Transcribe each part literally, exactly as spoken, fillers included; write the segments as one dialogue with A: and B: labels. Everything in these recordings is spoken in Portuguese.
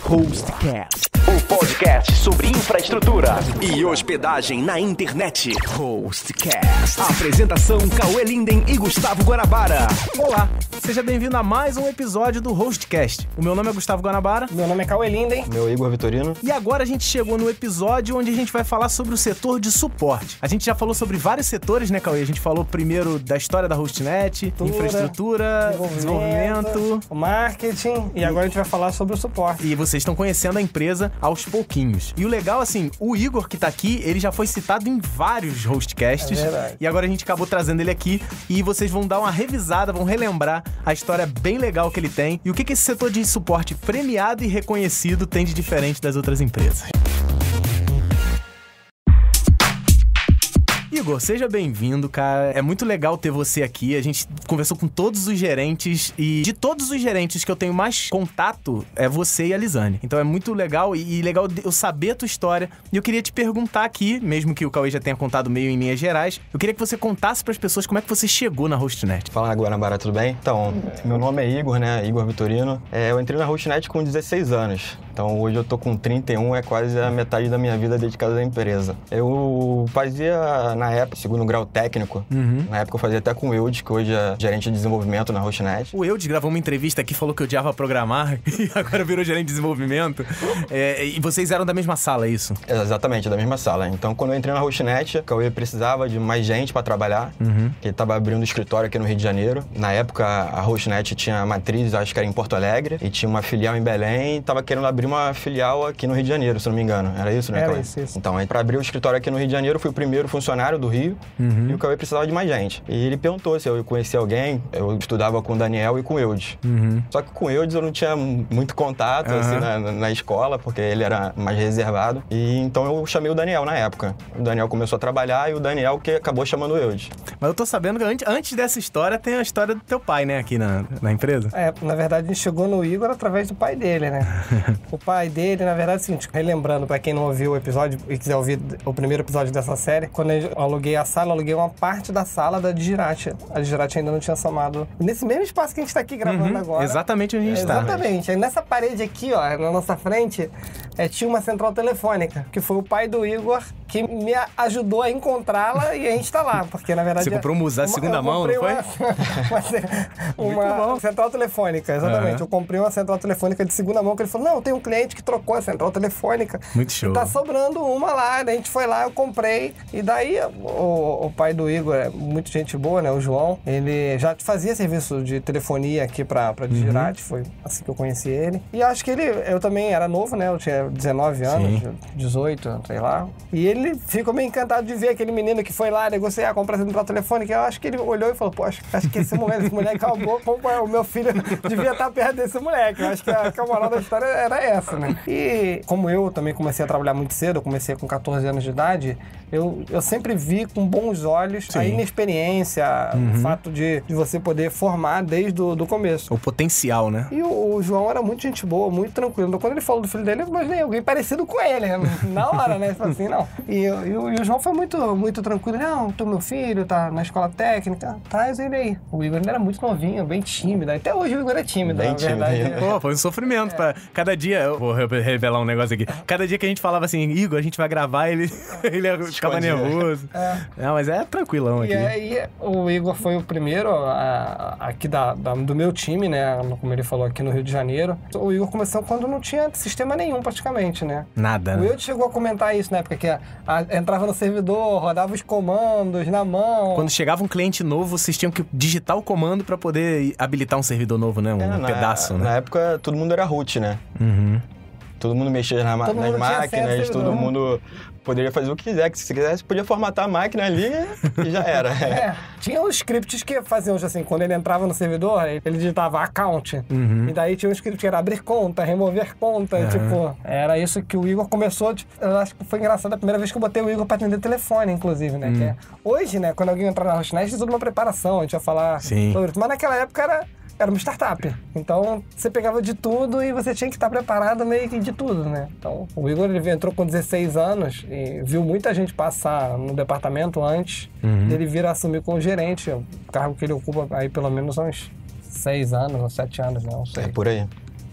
A: Hostcast, o podcast sobre infraestrutura e hospedagem na internet. Hostcast. Apresentação: Cauê Linden e Gustavo Guanabara.
B: Olá, seja bem-vindo a mais um episódio do Hostcast. O meu nome é Gustavo Guanabara.
C: Meu nome é Cauê Linden.
D: Meu é Igor Vitorino.
B: E agora a gente chegou no episódio onde a gente vai falar sobre o setor de suporte. A gente já falou sobre vários setores, né, Cauê? A gente falou primeiro da história da Hostnet, infraestrutura, desenvolvimento, desenvolvimento,
C: o marketing, e agora a gente vai falar sobre o suporte.
B: E vocês estão conhecendo a empresa aos pouquinhos. E o legal, assim, o Igor que tá aqui, ele já foi citado em vários Hostcasts.
C: É verdade.
B: E agora a gente acabou trazendo ele aqui e vocês vão dar uma revisada, vão relembrar a história bem legal que ele tem e o que, que esse setor de suporte premiado e reconhecido tem de diferente das outras empresas. Igor, seja bem-vindo, cara. É muito legal ter você aqui. A gente conversou com todos os gerentes e de todos os gerentes que eu tenho mais contato é você e a Lisane. Então é muito legal e legal eu saber a tua história. E eu queria te perguntar aqui, mesmo que o Cauê já tenha contado meio em linhas gerais, eu queria que você contasse para as pessoas como é que você chegou na Hostnet.
D: Fala, Guanabara, tudo bem? Então, meu nome é Igor, né? Igor Vitorino. É, eu entrei na Hostnet com dezesseis anos. Então hoje eu tô com trinta e um, é quase a metade da minha vida dedicada à empresa. Eu fazia, na época, segundo grau técnico. Uhum. Na época eu fazia até com o Eudes, que hoje é gerente de desenvolvimento na Hostnet.
B: O Eudes gravou uma entrevista aqui, falou que odiava programar e agora virou gerente de desenvolvimento. É, e vocês eram da mesma sala, é isso?
D: É, exatamente, da mesma sala. Então quando eu entrei na Hostnet, o Cauê precisava de mais gente para trabalhar, uhum. que ele estava abrindo escritório aqui no Rio de Janeiro. Na época a Hostnet tinha matriz, acho que era em Porto Alegre, e tinha uma filial em Belém, e estava querendo abrir uma filial aqui no Rio de Janeiro, se não me engano. Era isso, né,
C: Era
D: Cauê?
C: isso, isso.
D: Então, aí para abrir o escritório aqui no Rio de Janeiro, eu fui o primeiro funcionário do Rio, uhum. e o Cauê precisava de mais gente. E ele perguntou se eu conhecia alguém. Eu estudava com o Daniel e com o Eudes. Uhum. Só que com o Eudes eu não tinha muito contato, uhum. assim, na, na escola, porque ele era mais reservado. E então eu chamei o Daniel na época. O Daniel começou a trabalhar e o Daniel que acabou chamando o Eudes.
B: Mas eu tô sabendo que antes, antes dessa história tem a história do teu pai, né, aqui na, na empresa.
C: É, na verdade a gente chegou no Igor através do pai dele, né? O pai dele, na verdade, é o seguinte, relembrando pra quem não ouviu o episódio e quiser ouvir o primeiro episódio dessa série, quando eu aluguei a sala, eu aluguei uma parte da sala da Digirate. A Digirate ainda não tinha somado nesse mesmo espaço que a gente tá aqui gravando
B: uhum,
C: agora.
B: Exatamente onde a gente
C: é,
B: tá.
C: Exatamente. Aí nessa parede aqui, ó, na nossa frente, é, tinha uma central telefônica, que foi o pai do Igor que me ajudou a encontrá-la e a gente tá lá, porque na verdade...
B: Você comprou uma usada segunda mão, não foi?
C: Uma, uma, uma central telefônica, exatamente. Uhum. Eu comprei uma central telefônica de segunda mão, que ele falou, não, tem um cliente que trocou a central telefônica.
B: Muito show.
C: E tá sobrando uma lá, daí a gente foi lá, eu comprei, e daí o, o pai do Igor é muito gente boa, né, o João, ele já fazia serviço de telefonia aqui pra, pra Digirate, uhum. foi assim que eu conheci ele. E acho que ele, eu também era novo, né, eu tinha dezenove anos, sim. dezoito, sei lá, e ele ficou meio encantado de ver aquele menino que foi lá negociar, comprar a central telefônica. Eu acho que ele olhou e falou, pô, acho, acho que esse moleque, esse moleque acabou, o meu filho devia estar perto desse moleque. Eu acho que a, que a moral da história era essa, né? E como eu também comecei a trabalhar muito cedo, eu comecei com catorze anos de idade, eu, eu sempre vi com bons olhos sim. a inexperiência, uhum. o fato de, de você poder formar desde o do começo.
B: O potencial, né?
C: E o, o João era muito gente boa, muito tranquilo. Então, quando ele falou do filho dele, eu imaginei alguém parecido com ele, né? Na hora, né? Falei assim, não. E, e, e o João foi muito, muito tranquilo. Não, tu, meu filho, tá na escola técnica, traz ele aí. O Igor ainda era muito novinho, bem tímido. Até hoje o Igor é tímido,
D: bem
C: na verdade.
D: Tímido.
B: Pô, foi um sofrimento. É. Pra cada dia, eu vou revelar um negócio aqui. Cada dia que a gente falava assim, Igor, a gente vai gravar, ele, ele ficava nervoso. É. Não, mas é tranquilão aqui.
C: E aí, o Igor foi o primeiro a, a, aqui da, da, do meu time, né? Como ele falou, aqui no Rio de Janeiro. O Igor começou quando não tinha sistema nenhum, praticamente, né?
B: Nada,
C: O
B: né?
C: Igor chegou a comentar isso na época, que a, a, entrava no servidor, rodava os comandos na mão.
B: Quando chegava um cliente novo, vocês tinham que digitar o comando pra poder habilitar um servidor novo, né? Um
D: é,
B: pedaço,
D: na,
B: né?
D: Na época, todo mundo era root, né?
B: Uhum.
D: Todo mundo mexia na,
C: todo
D: nas
C: mundo
D: máquinas, todo mundo poderia fazer o que quiser. Que se quisesse, podia formatar a máquina ali e já era.
C: É, tinha os scripts que faziam assim, quando ele entrava no servidor, ele digitava account. Uhum. E daí tinha um script que era abrir conta, remover conta. Uhum. Tipo, era isso que o Igor começou. Tipo, eu acho que foi engraçado a primeira vez que eu botei o Igor pra atender telefone, inclusive, né? Uhum. Que é, hoje, né, quando alguém entrar na Hostnet, tem toda uma preparação, a gente ia falar
B: Sim.
C: sobre isso. Mas naquela época era. Era uma startup. Então, você pegava de tudo e você tinha que estar preparado meio que de tudo, né? Então, o Igor ele entrou com dezesseis anos e viu muita gente passar no departamento antes uhum. dele vir a assumir como gerente. O cargo que ele ocupa aí pelo menos uns seis anos ou sete anos, né? Não sei.
D: É por aí.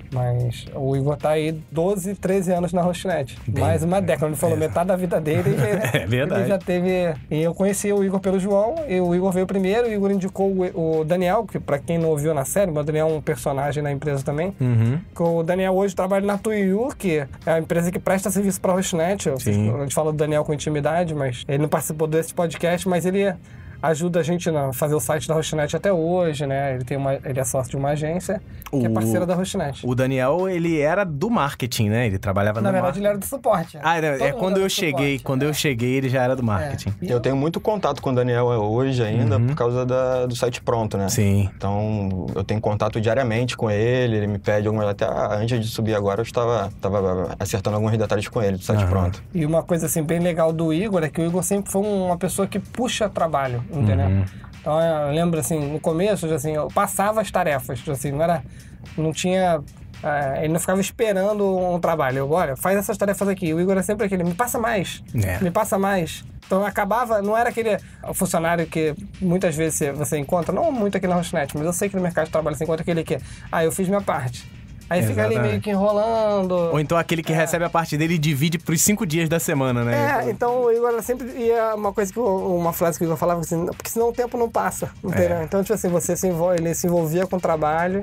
C: Mas o Igor tá aí doze, treze anos na Hostnet.
B: Bem,
C: Mais uma década. Ele falou
B: é.
C: metade da vida dele.
B: É verdade.
C: Ele já teve... E eu conheci o Igor pelo João, e o Igor veio primeiro, o Igor indicou o, o Daniel, que pra quem não ouviu na série, o Daniel é um personagem na empresa também.
B: Uhum.
C: Que o Daniel hoje trabalha na Tuiu, que é a empresa que presta serviço pra Hostnet.
B: Sim.
C: A gente fala do Daniel com intimidade, mas ele não participou desse podcast, mas ele ajuda a gente a fazer o site da Hostnet até hoje, né? Ele, tem uma, ele é sócio de uma agência que
B: O-
C: é parceira da Hostnet.
B: O Daniel, ele era do marketing, né? Ele trabalhava
C: Na
B: no
C: verdade,
B: marketing.
C: ele era do suporte.
B: Ah, era-
C: Todo
B: é
C: mundo
B: quando
C: era
B: eu
C: do
B: cheguei.
C: suporte,
B: Quando
C: é.
B: eu cheguei, ele já era do marketing.
C: É.
D: Eu tenho muito contato com o Daniel hoje ainda por causa da- do site pronto, né?
B: Sim.
D: Então, eu tenho contato diariamente com ele, ele me pede algumas... Até antes de subir agora, eu estava, estava acertando alguns detalhes com ele do site
B: Aham.
D: pronto.
C: E uma coisa assim bem legal do Igor é que o Igor sempre foi uma pessoa que puxa trabalho, entendeu?
B: Uhum.
C: Então eu lembro assim, no começo, assim, eu passava as tarefas, assim, não era. Não tinha. É, ele não ficava esperando um trabalho. Eu, olha, faz essas tarefas aqui. O Igor era sempre aquele, me passa mais,
B: É.
C: me passa mais. Então acabava, não era aquele funcionário que muitas vezes você- você encontra, não muito aqui na Hostnet, mas eu sei que no mercado de trabalho você encontra aquele que, ah, eu fiz minha parte. Aí fica ali
B: Exatamente.
C: meio que enrolando.
B: Ou então aquele que recebe a parte dele e divide pros cinco dias da semana, né?
C: É, então o Igor era sempre ia uma coisa que o- uma frase que o Igor falava assim, porque senão o tempo não passa, entendeu?
B: É.
C: Então, tipo assim, você se envolve, ele se envolvia com o trabalho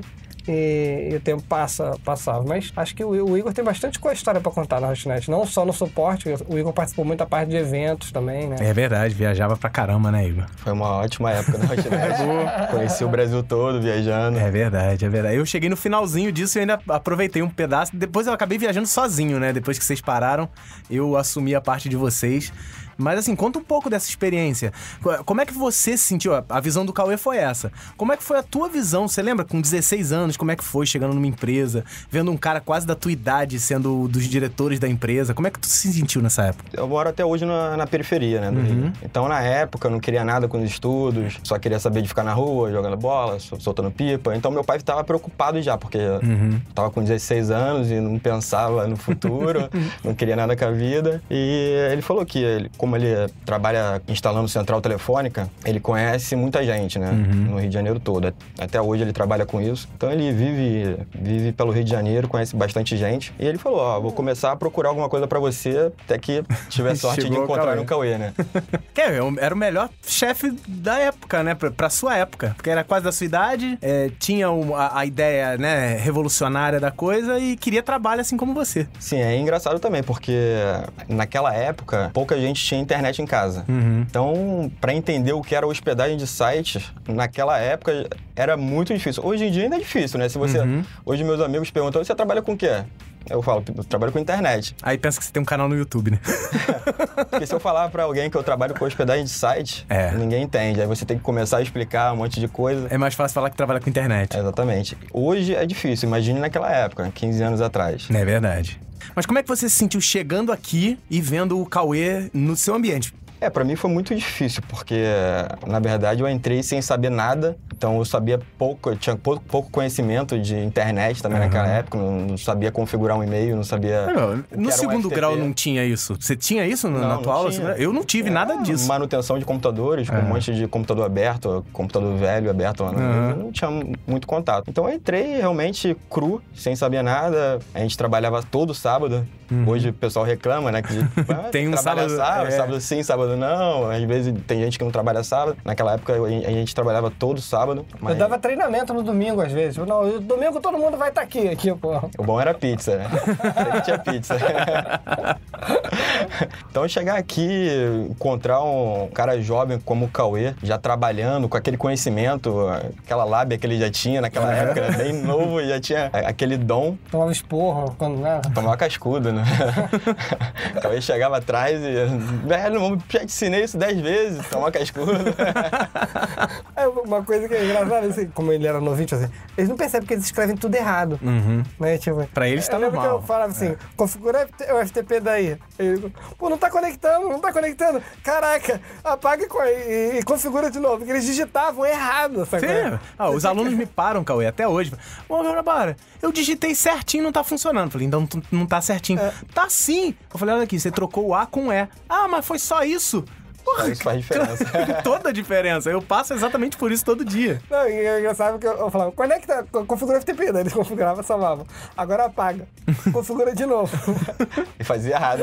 C: e, e o tempo passa, passava. Mas acho que o, o Igor tem bastante coisa história pra contar na Hostnet, não só no suporte, o Igor participou muito da parte de eventos também, né?
B: É verdade, viajava pra caramba, né, Igor?
D: Foi uma ótima época na Hostnet. Conheci o Brasil todo viajando.
B: É verdade, é verdade. Eu cheguei no finalzinho disso e ainda aproveitei um pedaço. Depois eu acabei viajando sozinho, né? Depois que vocês pararam, eu assumi a parte de vocês. Mas assim, conta um pouco dessa experiência. Como é que você se sentiu? A visão do Cauê foi essa. Como é que foi a tua visão? Você lembra, com dezesseis anos, como é que foi chegando numa empresa, vendo um cara quase da tua idade sendo um dos diretores da empresa? Como é que tu se sentiu nessa época?
D: Eu moro até hoje na, na periferia, né, do Rio. Então, na época, eu não queria nada com os estudos, só queria saber de ficar na rua, jogando bola, sol- soltando pipa. Então, meu pai estava preocupado já, porque eu tava com dezesseis anos e não pensava no futuro, não queria nada com a vida. E ele falou que, ele, como ele trabalha instalando central telefônica, ele conhece muita gente, né, no Rio de Janeiro todo. Até hoje ele trabalha com isso. Então, ele vive, vive pelo Rio de Janeiro, conhece bastante gente. E ele falou, ó, vou começar a procurar alguma coisa pra você, até que tiver sorte de
B: Chegou o
D: encontrar
B: Cauê.
D: no Cauê, né?
B: Que é, era o melhor chefe da época, né? Pra, pra sua época. Porque era quase da sua idade, é, tinha um- a, a ideia, né, revolucionária da coisa e queria trabalho assim como você.
D: Sim, é engraçado também, porque naquela época, pouca gente tinha internet em casa. Então, pra entender o que era hospedagem de sites, naquela época era muito difícil. Hoje em dia ainda é difícil, né? Se você... Hoje meus amigos perguntam, você trabalha com o quê? Eu falo, eu trabalho com internet.
B: Aí pensa que você tem um canal no YouTube, né?
D: Porque se eu falar pra alguém que eu trabalho com hospedagem de site,
B: É.
D: ninguém entende. Aí você tem que começar a explicar um monte de coisa.
B: É mais fácil falar que trabalha com internet.
D: Exatamente. Hoje é difícil, imagine naquela época, quinze anos atrás.
B: É verdade. Mas como é que você se sentiu chegando aqui e vendo o Cauê no seu ambiente?
D: É, pra mim foi muito difícil, porque, na verdade, eu entrei sem saber nada. Então, eu sabia pouco, eu tinha pouco, pouco conhecimento de internet também
B: Uhum.
D: naquela época. Não, não sabia configurar um e-mail, não sabia...
B: Não,
D: o que
B: no
D: era um
B: segundo
D: F T P.
B: grau não tinha isso. Você tinha isso no-
D: Não,
B: na
D: não
B: tua aula?
D: tinha.
B: Eu não tive nada disso.
D: Manutenção de computadores, com
B: É.
D: um monte de computador aberto, computador velho aberto lá. no-
B: Uhum.
D: Eu não tinha muito contato. Então, eu entrei realmente cru, sem saber nada. A gente trabalhava todo sábado. Hoje o pessoal reclama, né? Que ah,
B: Tem um
D: trabalha
B: sábado-
D: sábado,
B: é.
D: sábado sim, sábado não. Às vezes tem gente que não trabalha sábado. Naquela época a gente trabalhava todo sábado. Mas
C: Eu dava treinamento no domingo, às vezes. Não, no domingo todo mundo vai estar aqui, aqui, pô.
D: o bom era pizza, né? Sempre tinha pizza. Então chegar aqui, encontrar um cara jovem como o Cauê, já trabalhando com aquele conhecimento, aquela lábia que ele já tinha naquela época, era bem novo, e já tinha aquele dom.
C: Tomava esporro, quando, né?
D: Tomava cascudo, né? O Cauê chegava atrás e... Velho, já te ensinei isso dez vezes, tomar cascudo.
C: É uma coisa que é engraçada, assim, como ele era novinho, assim, eles não percebem que eles escrevem tudo errado.
B: Uhum.
C: Né? Tipo,
B: Pra eles tá
C: eu lembro
B: normal.
C: que eu falava assim, configura o F T P daí. Ele, pô, não tá conectando, não tá conectando. Caraca, apaga e, co- e- e configura de novo, porque eles digitavam errado, sabe?
B: Sim. Ah, os alunos me param, Cauê, até hoje. Ô, meu Nabara, eu digitei certinho, não tá funcionando. Falei, então tu- não tá certinho. Tá sim. Eu falei, olha aqui, você trocou o A com E. Ah, mas foi só isso?
D: Porra, isso faz diferença.
B: Toda a diferença. Eu passo exatamente por isso todo dia.
C: Não, e é engraçado que eu, eu falava, quando é que tá? Configura F T P, né? Eles configuravam e salvavam. Agora apaga. Configura de novo.
D: E fazia errado.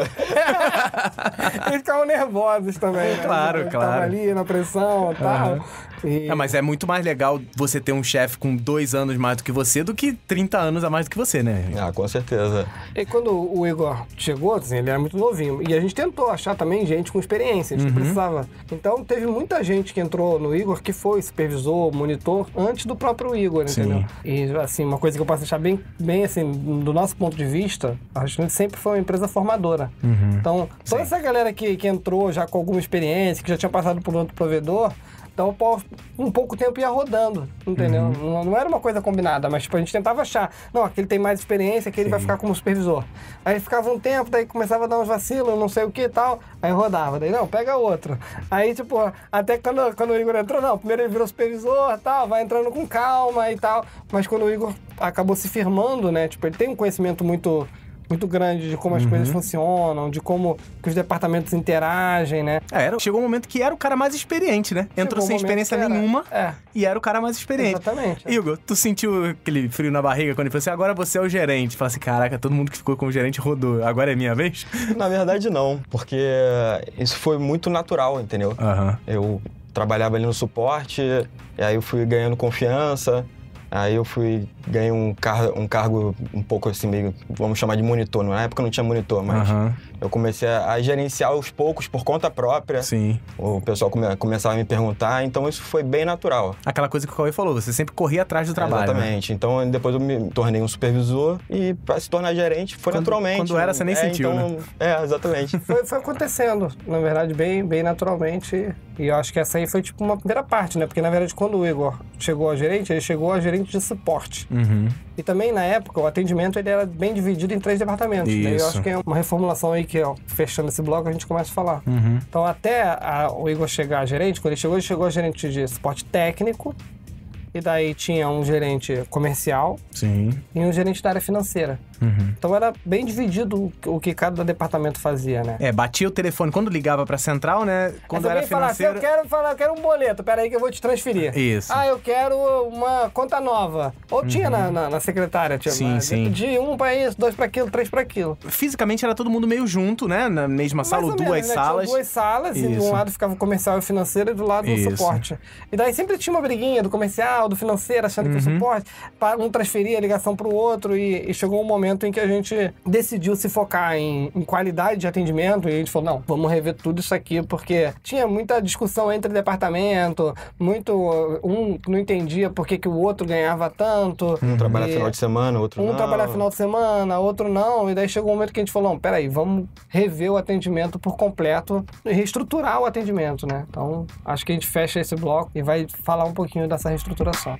C: Eles ficavam nervosos também, né?
B: Claro,
C: Eles
B: claro.
C: Tava ali na pressão e tal.
B: Uhum.
C: E...
B: É, mas é muito mais legal você ter um chefe com dois anos mais do que você do que trinta anos a mais do que você, né?
D: Ah, com certeza.
C: E quando o Igor chegou, assim, ele era muito novinho. E a gente tentou achar também gente com experiência, a gente
B: Uhum.
C: precisava. Então teve muita gente que entrou no Igor que foi supervisor, monitor, antes do próprio Igor,
B: Sim.
C: entendeu? E assim, uma coisa que eu posso deixar bem, bem assim, do nosso ponto de vista, a gente sempre foi uma empresa formadora.
B: Uhum.
C: Então, toda
B: Sim.
C: essa galera que, que entrou já com alguma experiência, que já tinha passado por outro provedor, então, um pouco tempo ia rodando, entendeu?
B: Uhum.
C: Não, não era uma coisa combinada, mas tipo, a gente tentava achar, não, aquele tem mais experiência, aquele vai ficar como supervisor. Aí ficava um tempo, daí começava a dar uns vacilos, não sei o que e tal, aí rodava, daí não, pega outro. Aí, tipo, até quando, quando o Igor entrou, não, primeiro ele virou supervisor e tal, vai entrando com calma e tal, mas quando o Igor acabou se firmando, né, tipo, ele tem um conhecimento muito... muito grande de como as
B: Uhum.
C: coisas funcionam, de como que os departamentos interagem, né?
B: É, era, chegou um momento que era o cara mais experiente, né? Entrou
C: Chegou um
B: sem
C: momento
B: experiência
C: que era-
B: nenhuma
C: É.
B: e era o cara mais experiente.
C: Exatamente.
B: Igor, tu sentiu aquele frio na barriga quando ele falou assim, agora você é o gerente. Fala assim, caraca, todo mundo que ficou como gerente rodou, agora é minha vez?
D: Na verdade, não, porque isso foi muito natural, entendeu?
B: Aham.
D: Eu trabalhava ali no suporte, e aí eu fui ganhando confiança, aí eu fui, ganhei um, car um cargo um pouco assim, meio, vamos chamar de monitor. Na época não tinha monitor, mas
B: Aham.
D: eu comecei a, a gerenciar aos poucos, por conta própria.
B: Sim.
D: O pessoal come, começava a me perguntar, então isso foi bem natural.
B: Aquela coisa que o Cauê falou, você sempre corria atrás do trabalho. né?
D: Exatamente. Então depois eu me tornei um supervisor e para se tornar gerente foi
B: Quando-
D: naturalmente.
B: quando era, você nem
D: é,
B: sentiu,
D: então, É, exatamente.
C: Foi, foi acontecendo, na verdade, bem, bem naturalmente. E eu acho que essa aí foi tipo uma primeira parte, né? Porque na verdade, quando o Igor chegou a gerente, ele chegou a gerente de suporte.
B: Uhum.
C: E também, na época, o atendimento ele era bem dividido em três departamentos. Né? Eu
B: Isso.
C: acho que é uma reformulação aí que, ó, fechando esse bloco, a gente começa a falar.
B: Uhum.
C: Então, até a- o Igor chegar a gerente, quando ele chegou, ele chegou a gerente de suporte técnico. E daí tinha um gerente comercial
B: Sim.
C: e um gerente da área financeira.
B: Uhum.
C: Então, era bem dividido o que cada departamento fazia, né?
B: É, batia o telefone quando ligava pra central, né? Quando
C: Aí
B: era
C: alguém fala assim,
B: financeiro...
C: eu quero falar, eu quero um boleto, peraí que eu vou te transferir.
B: Isso.
C: Ah, eu quero uma conta nova. Ou tinha na, na, na secretária, tinha
B: Sim,
C: de,
B: sim.
C: de um pra isso, dois pra aquilo, três pra aquilo.
B: Fisicamente era todo mundo meio junto, né? Na mesma sala, ou
C: Mais ou
B: duas
C: menos, né?
B: salas.
C: Tinha duas salas, e de
B: Isso.
C: um lado ficava o comercial e o financeiro, e do lado
B: Isso.
C: o suporte. E daí sempre tinha uma briguinha do comercial, do financeiro, achando
B: Uhum.
C: que o suporte, para um transferir a ligação pro outro, e, e chegou um momento em que a gente decidiu se focar em, em qualidade de atendimento, e a gente falou, não, vamos rever tudo isso aqui, porque tinha muita discussão entre departamento, muito, um não entendia por que, que o outro ganhava tanto.
D: Um trabalha
C: e-
D: final de semana, outro
C: um
D: não.
C: trabalhar final de semana, outro não. E daí chegou um momento que a gente falou, não, peraí, vamos rever o atendimento por completo e reestruturar o atendimento, né? Então, acho que a gente fecha esse bloco e vai falar um pouquinho dessa reestruturação.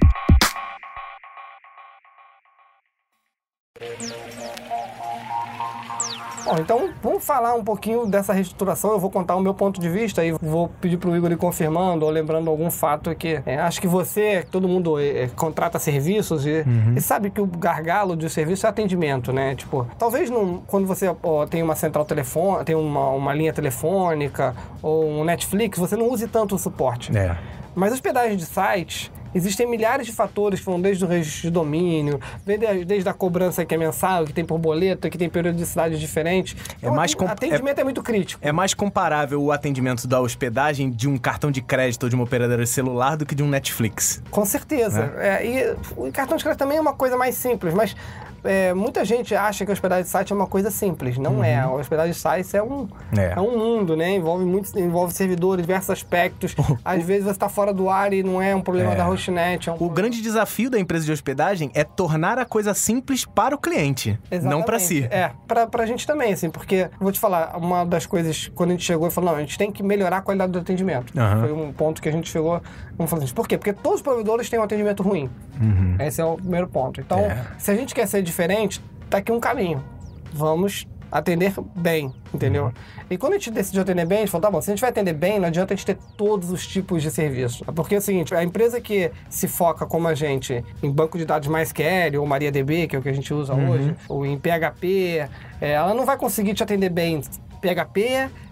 C: Bom, então vamos falar um pouquinho dessa reestruturação. Eu vou contar o meu ponto de vista e vou pedir pro Igor ir confirmando ou lembrando algum fato que é, acho que você, todo mundo é, contrata serviços e, e sabe que o gargalo de serviço é atendimento, né? Tipo, talvez não, quando você ó, tem uma central telefônica, tem uma, uma linha telefônica ou um Netflix, você não use tanto o suporte.
B: É.
C: Mas hospedagem de sites, existem milhares de fatores que vão desde o registro de domínio, desde, desde a cobrança que é mensal, que tem por boleto, que tem periodicidade diferente. Então,
B: mais
C: o
B: comp-
C: atendimento é... é muito crítico.
B: É mais comparável o atendimento da hospedagem de um cartão de crédito ou de uma operadora de celular do que de um Netflix.
C: Com certeza. É, e o cartão de crédito também é uma coisa mais simples, mas é, muita gente acha que a hospedagem de site é uma coisa simples. Não
B: Uhum.
C: é. A hospedagem de sites é um,
B: É.
C: é. um mundo, né? Envolve muitos, envolve servidores, diversos aspectos. Às vezes você está fora do ar e não é um problema
B: É.
C: da hostnet. É um
B: O grande desafio da empresa de hospedagem é tornar a coisa simples para o cliente, não para si.
C: É, pra, pra gente também, assim, porque, vou te falar, uma das coisas, quando a gente chegou e falou, não, a gente tem que melhorar a qualidade do atendimento.
B: Aham.
C: Foi um ponto que a gente chegou, vamos falar assim, por quê? Porque todos os provedores têm um atendimento ruim.
B: Uhum.
C: Esse é o primeiro ponto. Então,
B: É.
C: se a gente quer ser diferente, tá aqui um caminho. Vamos atender bem, entendeu?
B: Uhum.
C: E quando a gente decidiu atender bem, a gente falou, tá bom, se a gente vai atender bem, não adianta a gente ter todos os tipos de serviço. Porque é o seguinte, a empresa que se foca como a gente em banco de dados MySQL ou MariaDB, que é o que a gente usa
B: Uhum.
C: hoje, ou em P H P, é, ela não vai conseguir te atender bem P H P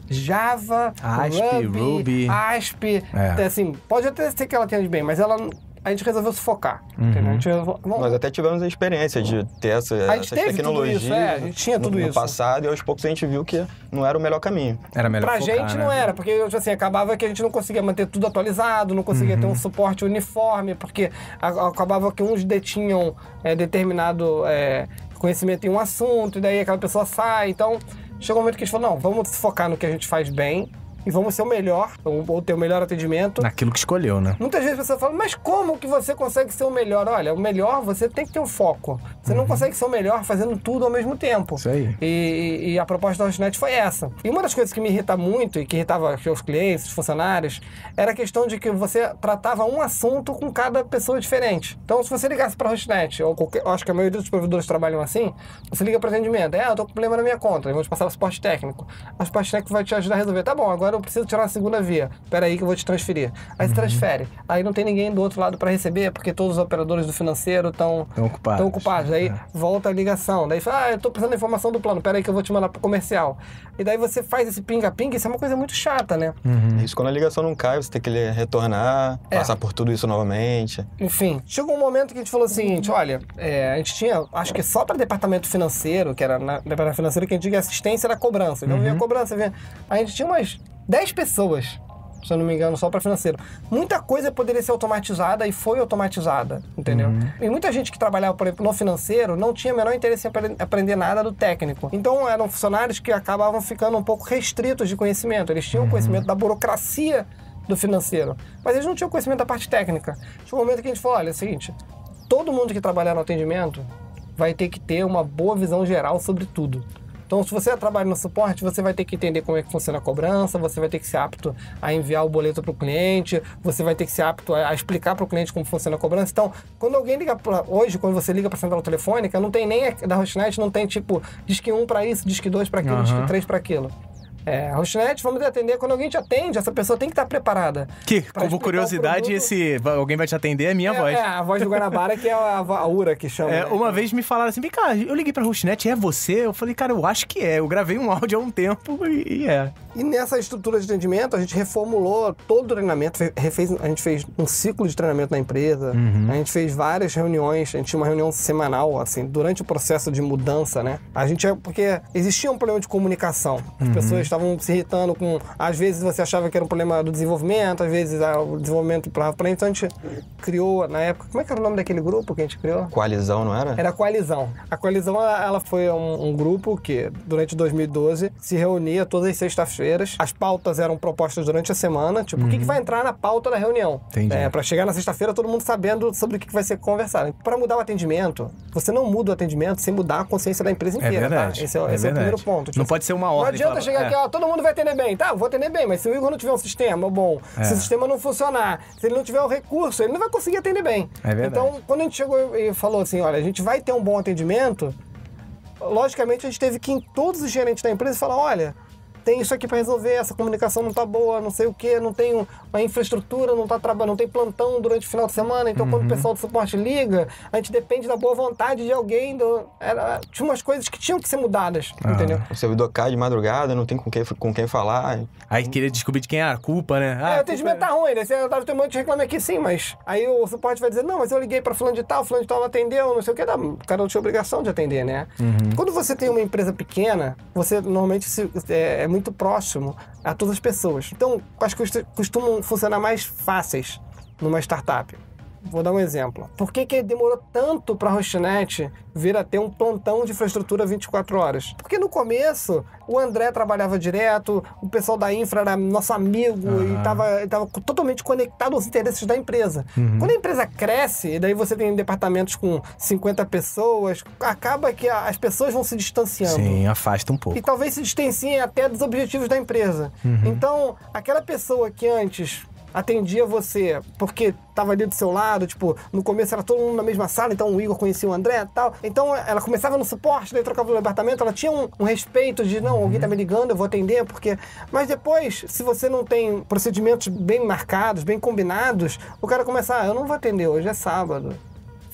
C: Java,
B: Asp,
C: Ruby,
B: Ruby.
C: Asp.
B: É.
C: Assim, pode até ser que ela atende bem, mas ela... A gente resolveu se focar,
B: Uhum.
C: entendeu? A gente resolveu...
D: Nós até tivemos a experiência de ter essa,
C: A gente
D: essas
C: teve tudo
D: tecnologias
C: isso, é, a gente tinha tudo
D: no, no
C: isso.
D: passado, e aos poucos a gente viu que não era o melhor caminho.
B: Era melhor
C: Pra
B: focar,
C: gente
B: né?
C: não era, porque tipo assim, acabava que a gente não conseguia manter tudo atualizado, não conseguia ter um suporte uniforme, porque a- acabava que uns detinham é, determinado é, conhecimento em um assunto, e daí aquela pessoa sai. Então, chegou um momento que a gente falou, não, vamos focar no que a gente faz bem, e vamos ser o melhor, ou, ou ter o melhor atendimento.
B: Naquilo que escolheu, né?
C: Muitas vezes a pessoa fala, mas como que você consegue ser o melhor? Olha, o melhor você tem que ter um foco. Você não consegue ser o melhor fazendo tudo ao mesmo tempo.
B: Isso aí.
C: E, e a proposta da Hostnet foi essa. E uma das coisas que me irrita muito e que irritava os clientes, os funcionários, era a questão de que você tratava um assunto com cada pessoa diferente. Então, se você ligasse para a Hostnet, ou qualquer, eu acho que a maioria dos provedores trabalham assim, você liga para atendimento, é, eu tô com problema na minha conta, vamos passar o suporte técnico. O suporte técnico vai te ajudar a resolver. Tá bom, agora eu preciso tirar uma segunda via. Espera aí que eu vou te transferir. Aí você transfere. Aí não tem ninguém do outro lado para receber, porque todos os operadores do financeiro estão
B: Tão ocupados.
C: ocupados. Aí
B: É.
C: volta a ligação. Daí fala, ah, eu tô precisando da informação do plano. Espera aí que eu vou te mandar pro comercial. E daí você faz esse pinga-pinga. Isso é uma coisa muito chata, né?
D: Isso quando a ligação não cai, você tem que retornar,
C: É.
D: passar por tudo isso novamente.
C: Enfim, chegou um momento que a gente falou o seguinte, olha, é, a gente tinha, acho que só para departamento financeiro, que era na departamento financeiro que a gente tinha assistência da cobrança. Então vinha a cobrança, vinha... A gente tinha umas dez pessoas, se eu não me engano, só para financeiro. Muita coisa poderia ser automatizada e foi automatizada, entendeu? E muita gente que trabalhava, por exemplo, no financeiro não tinha o menor interesse em apre- aprender nada do técnico. Então eram funcionários que acabavam ficando um pouco restritos de conhecimento. Eles tinham conhecimento da burocracia do financeiro, mas eles não tinham conhecimento da parte técnica. Chegou um momento que a gente falou, olha, é o seguinte, todo mundo que trabalhar no atendimento vai ter que ter uma boa visão geral sobre tudo. Então, se você trabalha no suporte, você vai ter que entender como é que funciona a cobrança, você vai ter que ser apto a enviar o boleto para o cliente, você vai ter que ser apto a, a explicar para o cliente como funciona a cobrança. Então, quando alguém liga pra, hoje, quando você liga para a central telefônica, não tem nem a, da Hostnet, não tem tipo disque um para isso, disque dois para aquilo,
B: Uhum.
C: disque três para aquilo. É, a Hostnet, vamos atender, quando alguém te atende, essa pessoa tem que estar preparada.
B: Que,
C: pra
B: como
C: explicar o
B: curiosidade,
C: produto.
B: esse alguém vai te atender é minha
C: É,
B: voz.
C: é, a voz do Guanabara, que é a, a URA que chama.
B: É,
C: né?
B: uma vez me falaram assim, vem cá, eu liguei pra Hostnet, é você? Eu falei, cara, eu acho que é. Eu gravei um áudio há um tempo e, e é.
C: E nessa estrutura de atendimento, a gente reformulou todo o treinamento, fe- refez, a gente fez um ciclo de treinamento na empresa, a gente fez várias reuniões, a gente tinha uma reunião semanal, assim, durante o processo de mudança, né? A gente, porque existia um problema de comunicação, as pessoas estavam se irritando com, às vezes você achava que era um problema do desenvolvimento, às vezes ah, o desenvolvimento empurrava pra frente, então a gente criou, na época, como é que era o nome daquele grupo que a gente criou?
D: Coalizão, não era?
C: Era a Coalizão. A Coalizão, ela ela foi um, um grupo que, durante dois mil e doze, se reunia todas as sextas-feiras. As pautas eram propostas durante a semana. Tipo, o que, que vai entrar na pauta da reunião?
B: Entendi.
C: É, pra chegar na sexta-feira, todo mundo sabendo sobre o que, que vai ser conversado. Pra mudar o atendimento, você não muda o atendimento sem mudar a consciência da empresa
B: É
C: inteira,
B: verdade.
C: tá? Esse é, o-
B: é
C: esse é o
B: verdade.
C: primeiro ponto. Tipo,
B: Não pode ser uma
C: não
B: ordem.
C: adianta
B: fala-
C: chegar
B: é.
C: aqui, ó, todo mundo vai atender bem. Tá, eu vou atender bem, mas se o Igor não tiver um sistema bom,
B: É.
C: se o sistema não funcionar, se ele não tiver o recurso, ele não vai conseguir atender bem.
B: É verdade.
C: Então, quando a gente chegou e falou assim, olha, a gente vai ter um bom atendimento, logicamente a gente teve que ir em todos os gerentes da empresa e falar, olha, tem isso aqui para resolver, essa comunicação não tá boa, não sei o que, não tem uma infraestrutura, não tá trabalhando, não tem plantão durante o final de semana, então quando o pessoal do suporte liga, a gente depende da boa vontade de alguém, do... Era... tinha umas coisas que tinham que ser mudadas,
B: Ah.
C: entendeu?
D: O servidor cai de madrugada, não tem com quem, com quem falar.
B: Aí queria descobrir de quem é a culpa, né? Ah,
C: É,
B: a
C: o atendimento
B: culpa
C: tá ruim, né? Você deve ter um monte de reclame aqui sim, mas aí o suporte vai dizer, não, mas eu liguei pra fulano de tal, fulano de tal não atendeu, não sei o que, o cara não tinha obrigação de atender, né? Quando você tem uma empresa pequena, você normalmente se- é, é muito próximo a todas as pessoas. Então, as coisas costumam funcionar mais fáceis numa startup. Vou dar um exemplo. Por que que demorou tanto para a Hostnet vir a ter um plantão de infraestrutura vinte e quatro horas? Porque no começo, o André trabalhava direto, o pessoal da infra era nosso amigo e estava tava totalmente conectado aos interesses da empresa. Quando a empresa cresce, e daí você tem departamentos com cinquenta pessoas, acaba que a- as pessoas vão se distanciando.
B: Sim, afasta um pouco.
C: E talvez se distanciem até dos objetivos da empresa. Então, aquela pessoa que antes atendia você porque estava ali do seu lado, tipo, no começo era todo mundo na mesma sala, então o Igor conhecia o André e tal. Então ela começava no suporte, daí trocava o departamento, ela tinha um, um respeito de, não, alguém tá me ligando, eu vou atender, porque... Mas depois, se você não tem procedimentos bem marcados, bem combinados, o cara começa, ah, eu não vou atender, hoje é sábado.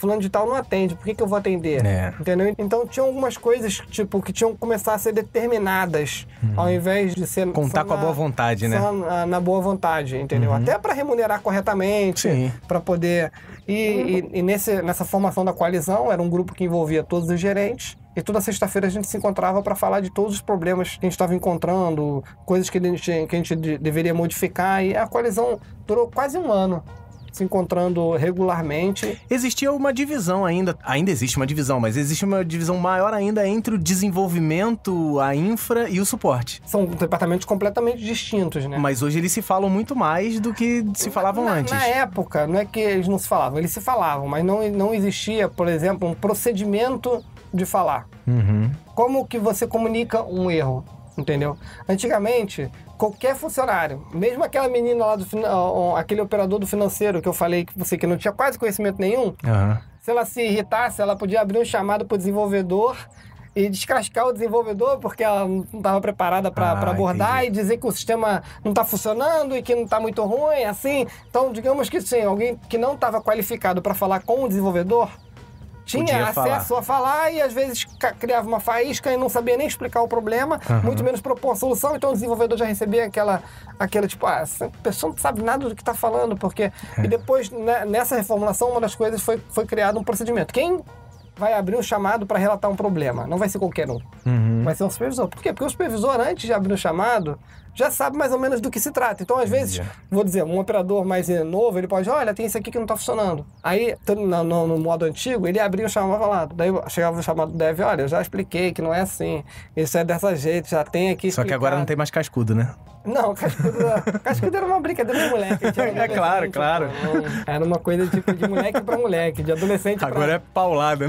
C: fulano de tal não atende, por que, que eu vou atender?
B: É.
C: Entendeu? Então tinha algumas coisas, tipo, que tinham que começar a ser determinadas, uhum. ao invés de ser...
B: Contar com
C: na,
B: a boa vontade, né?
C: Só na, na boa vontade, entendeu? Uhum. Até para remunerar corretamente, para poder... E, uhum. e, e nesse, nessa formação da coalizão, era um grupo que envolvia todos os gerentes, e toda sexta-feira a gente se encontrava para falar de todos os problemas que a gente estava encontrando, coisas que a gente, que a gente deveria modificar, e a coalizão durou quase um ano, se encontrando regularmente.
B: Existia uma divisão ainda, ainda existe uma divisão, mas existe uma divisão maior ainda entre o desenvolvimento, a infra e o suporte.
C: São departamentos completamente distintos, né?
B: Mas hoje eles se falam muito mais do que se falavam
C: na,
B: antes.
C: Na época, não é que eles não se falavam, eles se falavam, mas não, não existia, por exemplo, um procedimento de falar.
B: Uhum.
C: Como que você comunica um erro, entendeu? Antigamente, qualquer funcionário, mesmo aquela menina lá, do aquele operador do financeiro que eu falei que você que não tinha quase conhecimento nenhum,
B: uhum.
C: se ela se irritasse, ela podia abrir um chamado para o desenvolvedor e descascar o desenvolvedor porque ela não estava preparada para
B: ah,
C: abordar
B: entendi.
C: E dizer que o sistema não está funcionando e que não está muito ruim, assim. Então, digamos que sim, alguém que não estava qualificado para falar com o desenvolvedor tinha
B: Podia
C: acesso
B: falar.
C: a falar e às vezes criava uma faísca e não sabia nem explicar o problema, uhum. muito menos propor a solução, então o desenvolvedor já recebia aquela, aquela tipo, ah, essa pessoa não sabe nada do que está falando, porque... É. E depois, né, nessa reformulação, uma das coisas foi, foi criado um procedimento. Quem vai abrir um chamado para relatar um problema? Não vai ser qualquer um.
B: Uhum.
C: Vai ser um supervisor. Por quê? Porque o supervisor, antes de abrir o chamado, já sabe mais ou menos do que se trata. Então, às vezes, yeah. vou dizer, um operador mais novo, ele pode, olha, tem isso aqui que não está funcionando. Aí, no, no, no modo antigo, ele abria o chamado falado. Daí chegava o chamado do dev, olha, eu já expliquei que não é assim. Isso é dessa jeito, já tem aqui
B: Só
C: explicado.
B: que agora não tem mais cascudo, né?
C: Não, cascudo, cascudo era uma brincadeira de moleque.
B: É claro, claro.
C: Pô, era uma coisa tipo de moleque pra moleque, de adolescente pra...
B: Agora é paulada, né?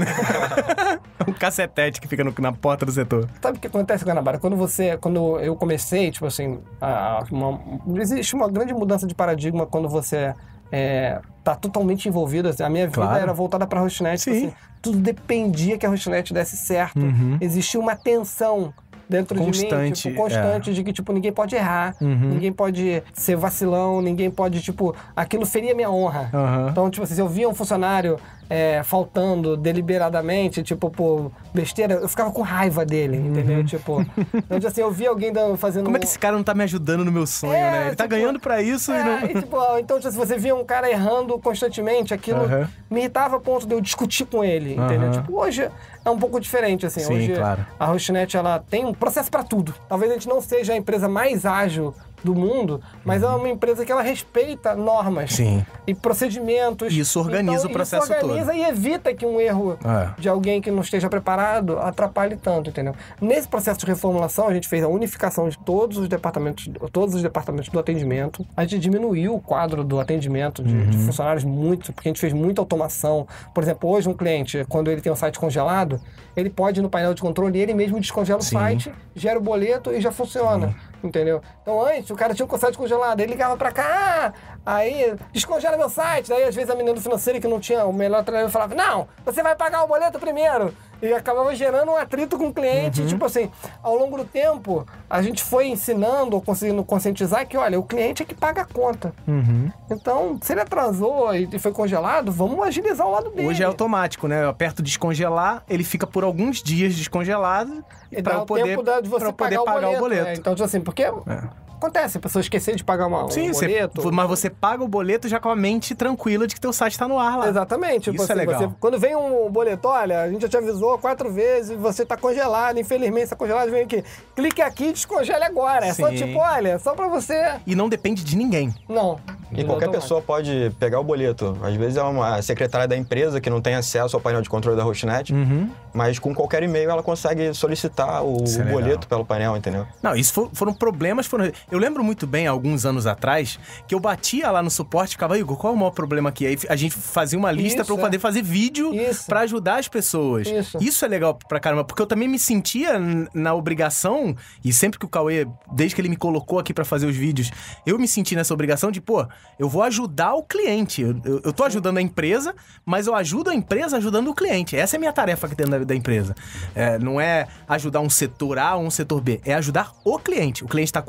B: Um cacetete que fica no, na porta do setor.
C: Sabe o que acontece, Guanabara? Quando você, quando eu comecei, tipo assim, a, uma, existe uma grande mudança de paradigma quando você é, tá totalmente envolvido. A minha vida
B: claro.
C: Era voltada pra Hostnet. Tipo assim, tudo dependia que a Hostnet desse certo.
B: Uhum.
C: Existia uma tensão dentro
B: constante,
C: de mim, tipo, constante, é. De que, tipo, ninguém pode errar, uhum. ninguém pode ser vacilão, ninguém pode, tipo, aquilo feria minha honra.
B: Uhum.
C: Então, tipo assim, se eu via um funcionário é, faltando deliberadamente, tipo, por besteira, eu ficava com raiva dele, uhum. entendeu? Tipo, então, assim, eu via alguém dando, fazendo...
B: Como é que esse cara não tá me ajudando no meu sonho,
C: é,
B: né? Ele
C: tipo,
B: tá ganhando pra isso
C: é,
B: e não...
C: E, tipo, então, se você via um cara errando constantemente, aquilo uhum. me irritava a ponto de eu discutir com ele, uhum. entendeu? Tipo, hoje é um pouco diferente, assim.
B: Sim,
C: hoje
B: claro.
C: A Hostnet, ela tem um processo pra tudo. Talvez a gente não seja a empresa mais ágil do mundo, mas uhum. é uma empresa que ela respeita normas
B: Sim.
C: e procedimentos.
B: E isso organiza
C: então,
B: o processo
C: todo. Isso organiza
B: todo.
C: E evita que um erro
B: é.
C: de alguém que não esteja preparado atrapalhe tanto, entendeu? Nesse processo de reformulação, a gente fez a unificação de todos os departamentos, todos os departamentos do atendimento. A gente diminuiu o quadro do atendimento de, uhum. de funcionários muito, porque a gente fez muita automação. Por exemplo, hoje um cliente, quando ele tem um site congelado, ele pode ir no painel de controle e ele mesmo descongela
B: Sim.
C: o site, gera o boleto e já funciona. Sim. Entendeu? Então antes o cara tinha o site congelado, ele ligava pra cá, aí descongela meu site. Daí às vezes a menina do financeiro que não tinha o melhor treinador falava, não, você vai pagar o boleto primeiro. E acabava gerando um atrito com o cliente. Uhum. Tipo assim, ao longo do tempo, a gente foi ensinando ou conseguindo conscientizar que, olha, o cliente é que paga a conta.
B: Uhum.
C: Então, se ele atrasou e foi congelado, vamos agilizar o lado dele.
B: Hoje é automático, né? Eu aperto descongelar, ele fica por alguns dias descongelado
C: e
B: para
C: dá
B: eu
C: o
B: poder,
C: tempo de você
B: pra eu
C: pagar,
B: poder
C: o,
B: pagar
C: boleto,
B: o boleto.
C: É. Então, tipo assim, porque... É. Acontece, a pessoa esquecer de pagar uma,
B: Sim,
C: um boleto.
B: Você, mas você paga o boleto já com a mente tranquila de que teu site tá no ar lá.
C: Exatamente.
B: Isso
C: você,
B: é legal.
C: Você, quando vem um boleto, olha, a gente já te avisou quatro vezes, você tá congelado, infelizmente tá congelado, vem aqui. Clique aqui e descongele agora. É
B: Sim.
C: só tipo, olha, só pra você...
B: E não depende de ninguém.
C: Não.
D: E qualquer pessoa pode pegar o boleto. Às vezes é uma secretária da empresa que não tem acesso ao painel de controle da Hostnet,
B: uhum.
D: mas com qualquer e-mail ela consegue solicitar o
B: é
D: boleto pelo painel, entendeu?
B: Não, isso for, foram problemas... Foram... Eu lembro muito bem, alguns anos atrás, que eu batia lá no suporte e ficava, Igor, qual é o maior problema aqui? Aí a gente fazia uma lista para eu poder fazer vídeo para ajudar as pessoas.
C: Isso.
B: Isso é legal pra caramba, porque eu também me sentia na obrigação, e sempre que o Cauê, desde que ele me colocou aqui para fazer os vídeos, eu me senti nessa obrigação de, pô, eu vou ajudar o cliente. Eu, eu, eu tô ajudando a empresa, mas eu ajudo a empresa ajudando o cliente. Essa é a minha tarefa aqui dentro da, da empresa. É, não é ajudar um setor A ou um setor B, é ajudar o cliente. O cliente tá com dúvida,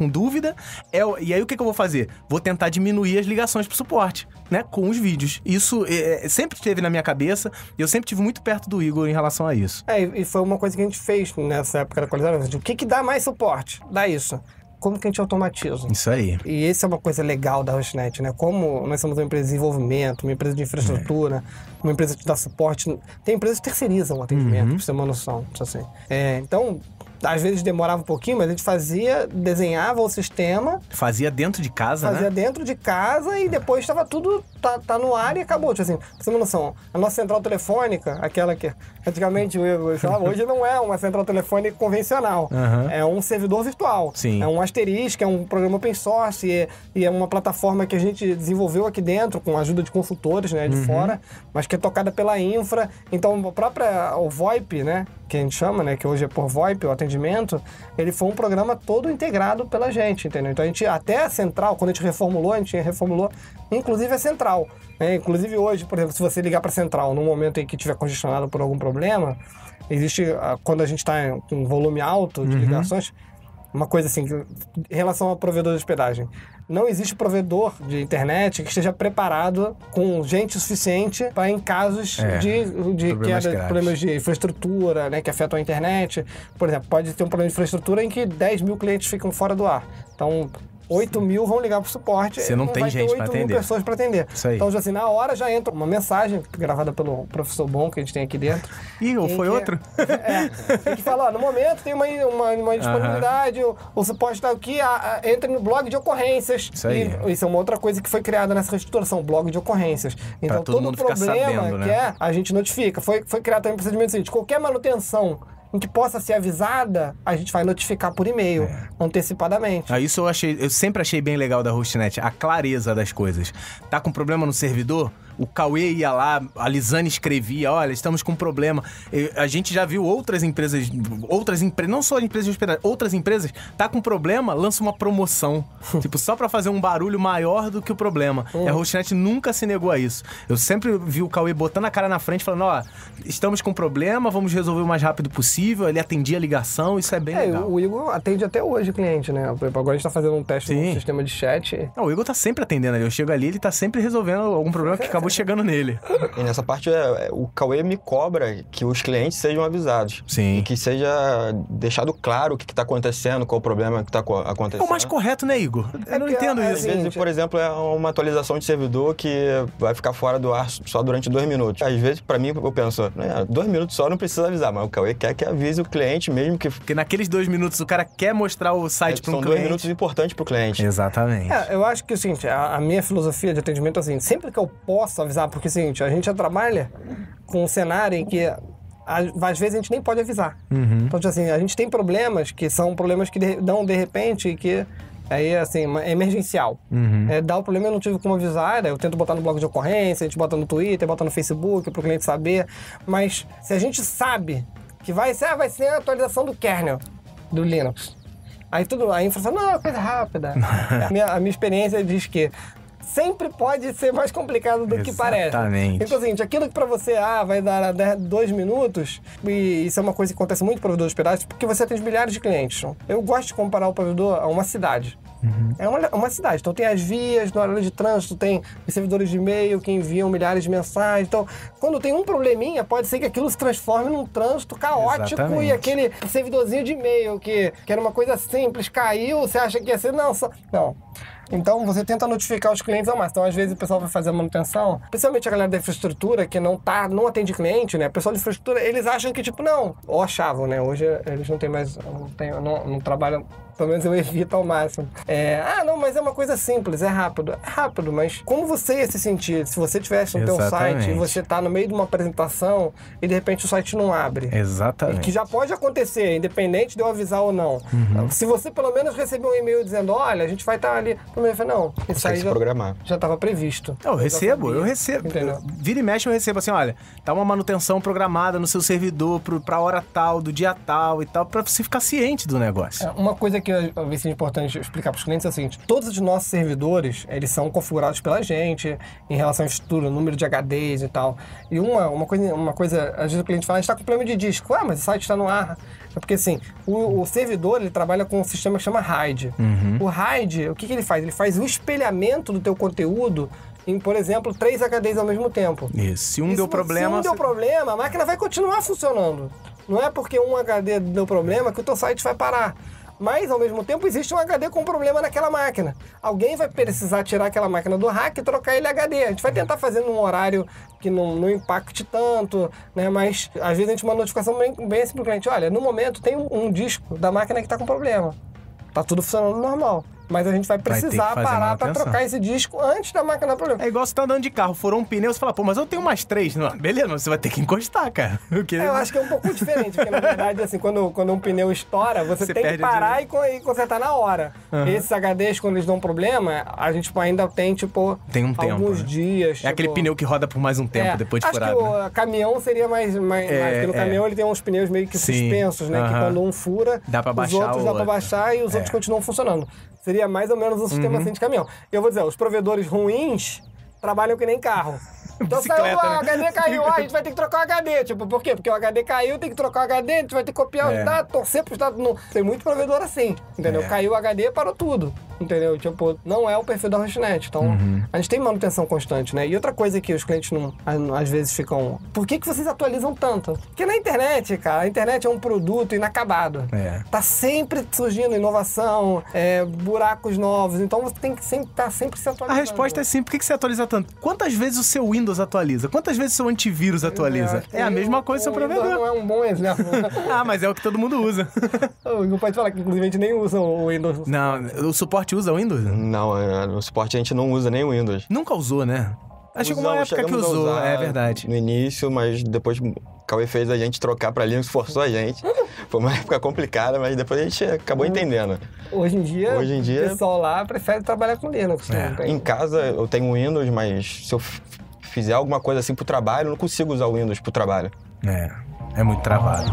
B: dúvida, é, e aí o que, que eu vou fazer? Vou tentar diminuir as ligações pro suporte, né? Com os vídeos. Isso é, sempre esteve na minha cabeça e eu sempre estive muito perto do Igor em relação a isso.
C: É, e foi uma coisa que a gente fez nessa época da qualidade. O que que dá mais suporte? Dá isso. Como que a gente automatiza?
B: Isso aí.
C: E essa é uma coisa legal da Hostnet, né? Como nós somos uma empresa de desenvolvimento, uma empresa de infraestrutura, é. uma empresa que dá suporte. Tem empresas que terceirizam o atendimento, uhum. pra você ter uma noção. Assim. É, então, às vezes demorava um pouquinho, mas a gente fazia, desenhava o sistema.
B: Fazia dentro de casa,
C: fazia
B: né?
C: Fazia dentro de casa e depois estava tudo, tá, tá no ar e acabou. Tipo assim, pra você ter uma noção, a nossa central telefônica, aquela que antigamente eu falava, hoje não é uma central telefônica convencional. Uhum. É um servidor virtual.
B: Sim.
C: É um Asterisk, é um programa open source e é, e é uma plataforma que a gente desenvolveu aqui dentro com a ajuda de consultores, né, de uhum. fora, mas que é tocada pela infra. Então, a própria, o VoIP, né, que a gente chama, né, que hoje é por VoIP, o atendimento, ele foi um programa todo integrado pela gente, entendeu? Então, a gente, até a central, quando a gente reformulou, a gente reformulou, inclusive a central. Né? Inclusive hoje, por exemplo, se você ligar para a central no momento em que estiver congestionado por algum problema, existe, quando a gente está com volume alto de uhum. ligações, uma coisa assim, em relação ao provedor de hospedagem. Não existe provedor de internet que esteja preparado com gente suficiente para em casos é, de, de problemas, queda, problemas de infraestrutura, né, que afetam a internet. Por exemplo, pode ter um problema de infraestrutura em que dez mil clientes ficam fora do ar. Então, oito mil vão ligar pro suporte.
B: Você não tem
C: vai
B: gente
C: ter
B: para
C: oito mil
B: atender.
C: pessoas para atender.
B: Isso aí.
C: Então, assim, na hora já entra uma mensagem gravada pelo professor Bom que a gente tem aqui dentro.
B: Ih, ou foi
C: que,
B: outro?
C: É, tem que falar, ó, no momento tem uma, uma, uma disponibilidade, uh-huh. o, o suporte está aqui, a, a, entre no blog de ocorrências.
B: Isso aí.
C: E, isso é uma outra coisa que foi criada nessa reestruturação, blog de ocorrências. Então,
B: todo, todo
C: mundo problema
B: sabendo, né?
C: que é, a gente notifica. Foi, foi criado também o procedimento seguinte, qualquer manutenção em que possa ser avisada, a gente vai notificar por e-mail, é. antecipadamente.
B: Ah, isso eu achei, eu sempre achei bem legal da Hostnet, a clareza das coisas. Tá com problema no servidor? O Cauê ia lá, a Lisane escrevia, olha, estamos com problema. A gente já viu outras empresas, outras empresas, não só empresas de hospedagem, outras empresas, tá com problema, lança uma promoção. tipo, só pra fazer um barulho maior do que o problema. Uhum. E a Hostnet nunca se negou a isso. Eu sempre vi o Cauê botando a cara na frente, falando, ó, estamos com problema, vamos resolver o mais rápido possível. Ele atendia a ligação, isso é bem
C: é,
B: legal.
C: O Igor atende até hoje o cliente, né? Agora a gente tá fazendo um teste Sim. no sistema de chat.
B: Não, o Igor tá sempre atendendo ali. Eu chego ali, ele tá sempre resolvendo algum problema que acabou chegando nele.
D: E nessa parte, é, o Cauê me cobra que os clientes sejam avisados.
B: Sim.
D: E que seja deixado claro o que está acontecendo, qual o problema que está acontecendo.
B: É o mais correto, né, Igor? Eu
C: é
B: não entendo
C: é,
B: isso.
D: Às vezes, por exemplo, é uma atualização de servidor que vai ficar fora do ar só durante dois minutos. Às vezes, para mim, eu penso, né, dois minutos só não precisa avisar, mas o Cauê quer que avise o cliente mesmo que...
B: Porque naqueles dois minutos o cara quer mostrar o site é, para um cliente.
D: São dois minutos importantes para o cliente.
B: Exatamente.
C: É, eu acho que, assim, a, a minha filosofia de atendimento é assim, sempre que eu posso avisar, porque, assim, a gente já trabalha com um cenário em que às vezes a gente nem pode avisar. Uhum. Então, assim, a gente tem problemas que são problemas que dão de repente e que aí, assim, é emergencial. Uhum. É, dá o problema, eu não tive como avisar, eu tento botar no blog de ocorrência, a gente bota no Twitter, bota no Facebook para o cliente saber, mas se a gente sabe que vai ser, ah, vai ser a atualização do kernel do Linux. Aí tudo, a infra fala, não, é coisa rápida. a, minha, a minha experiência diz que sempre pode ser mais complicado do que parece.
B: Exatamente.
C: Então, assim, aquilo que pra você, ah, vai dar dois minutos, e isso é uma coisa que acontece muito no provedor de hospedagem, porque você atende milhares de clientes. Eu gosto de comparar o provedor a uma cidade. Uhum. É uma, uma cidade. Então, tem as vias, no horário de trânsito, tem os servidores de e-mail que enviam milhares de mensagens. Então, quando tem um probleminha, pode ser que aquilo se transforme num trânsito caótico. Exatamente. E aquele servidorzinho de e-mail que, que era uma coisa simples, caiu, você acha que ia ser... Não, só... Não. Então, você tenta notificar os clientes ao máximo. Então, às vezes, o pessoal vai fazer a manutenção, principalmente a galera da infraestrutura, que não, tá, não atende cliente, né? O pessoal de infraestrutura, eles acham que, tipo, não, ou achavam, né? Hoje, eles não têm mais, não, tem, não, não trabalham, pelo menos eu evito ao máximo. É, ah, não, mas é uma coisa simples, é rápido. É rápido, mas como você ia se sentir se você tivesse no teu site e você tá no meio de uma apresentação e, de repente, o site não abre?
B: Exatamente.
C: Que já pode acontecer, independente de eu avisar ou não. Uhum. Se você, pelo menos, receber um e-mail dizendo, olha, a gente vai estar ali... Eu falei, não, isso aí já, já estava previsto.
B: Eu, eu recebo, eu recebo. Entendeu? Vira e mexe, eu recebo assim, olha, tá uma manutenção programada no seu servidor pro, pra hora tal, do dia tal e tal, pra você ficar ciente do negócio. É,
C: uma coisa que talvez seja importante explicar pros clientes é o seguinte, todos os nossos servidores, eles são configurados pela gente, em relação à estrutura, número de H Ds e tal. E uma, uma, coisa, uma coisa, às vezes o cliente fala, a gente tá com problema de disco. Ah, mas o site está no ar. É porque, assim, o, o servidor, ele trabalha com um sistema que chama RAID.
B: Uhum.
C: O RAID, o que, que ele faz? Ele faz o espelhamento do teu conteúdo em, por exemplo, três H Ds ao mesmo tempo.
B: Isso. Se um
C: E
B: deu
C: se,
B: problema...
C: Se um deu
B: você-
C: problema, a máquina vai continuar funcionando. Não é porque um H D deu problema que o teu site vai parar. Mas, ao mesmo tempo, existe um H D com problema naquela máquina. Alguém vai precisar tirar aquela máquina do rack e trocar ele H D. A gente vai tentar fazer num horário que não, não impacte tanto, né? Mas, às vezes, a gente manda notificação bem, bem assim pro cliente. Olha, no momento tem um, um disco da máquina que está com problema. Tá tudo funcionando normal. Mas a gente vai
B: ter que
C: precisar
B: fazer
C: parar para
B: manutenção.
C: trocar esse disco antes da máquina dar problema.
B: É igual você tá andando de carro, furou um pneu, você fala, pô, mas eu tenho mais três. Não, beleza, mas você vai ter que encostar, cara. Porque...
C: É, eu acho que é um pouco diferente, porque na verdade, assim, quando, quando um pneu estoura, você,
B: Você
C: tem que
B: perde
C: parar e, co- e consertar na hora.
B: Uhum.
C: Esses H Ds, quando eles dão problema, a gente ainda tem, tipo,
B: Tem um tempo,
C: alguns
B: né?
C: dias.
B: É
C: tipo...
B: aquele pneu que roda por mais um tempo
C: É,
B: depois de
C: acho
B: furado,
C: que
B: né?
C: o caminhão seria mais, mais,
B: É,
C: mais porque no
B: é.
C: caminhão ele tem uns pneus meio que
B: Sim,
C: suspensos, né? Que
B: aham.
C: quando um fura,
B: Dá pra
C: os
B: baixar
C: outros
B: o
C: dá pra
B: outro.
C: baixar e os
B: É.
C: outros continuam funcionando. Seria mais ou menos um sistema
B: Uhum.
C: assim de caminhão. Eu vou dizer, os provedores ruins trabalham que nem carro. Então saiu,
B: Bicicleta,
C: ah, o
B: né?
C: H D caiu, ah, a gente vai ter que trocar o H D. Tipo, por quê? Porque o H D caiu, tem que trocar o H D, a gente vai ter que copiar
B: É.
C: os dados, torcer pros dados. Não. Tem muito provedor assim, entendeu?
B: É.
C: Caiu o H D, parou tudo, entendeu? Tipo, não é o perfil da Hostnet. Então,
B: Uhum.
C: a gente tem manutenção constante, né? E outra coisa que os clientes não, a- às vezes ficam... Por que, que vocês atualizam tanto? Porque na internet, cara, a internet é um produto inacabado.
B: É.
C: Tá sempre surgindo inovação, é, buracos novos. Então, você tem que sempre estar sempre se
B: A
C: atualizando.
B: resposta é sim, por que que você atualiza tanto? Quantas vezes o seu Windows atualiza? Quantas vezes o seu antivírus atualiza?
C: acho que
B: É a mesma coisa do seu
C: o Windows
B: provedor.
C: não é um bom exemplo.
B: Ah, mas é o que todo mundo usa.
C: Não pode falar que, inclusive, a gente nem usa o Windows.
B: Não, o suporte usa Windows?
D: Não, é, no suporte a gente não usa nem o Windows.
B: Nunca usou, né? Acho que uma
D: Usamos,
B: época que
D: chegamos a
B: usou,
D: usar
B: é verdade.
D: No início, mas depois o Cauê fez a gente trocar pra Linux, forçou a gente. Foi uma época complicada, mas depois a gente acabou entendendo.
C: Hoje em dia,
D: Hoje em dia-
C: o pessoal lá prefere trabalhar com Linux.
B: É.
C: Não tem-
D: Em casa eu tenho Windows, mas se eu f- fizer alguma coisa assim pro trabalho, eu não consigo usar o Windows pro trabalho.
B: É, é muito travado.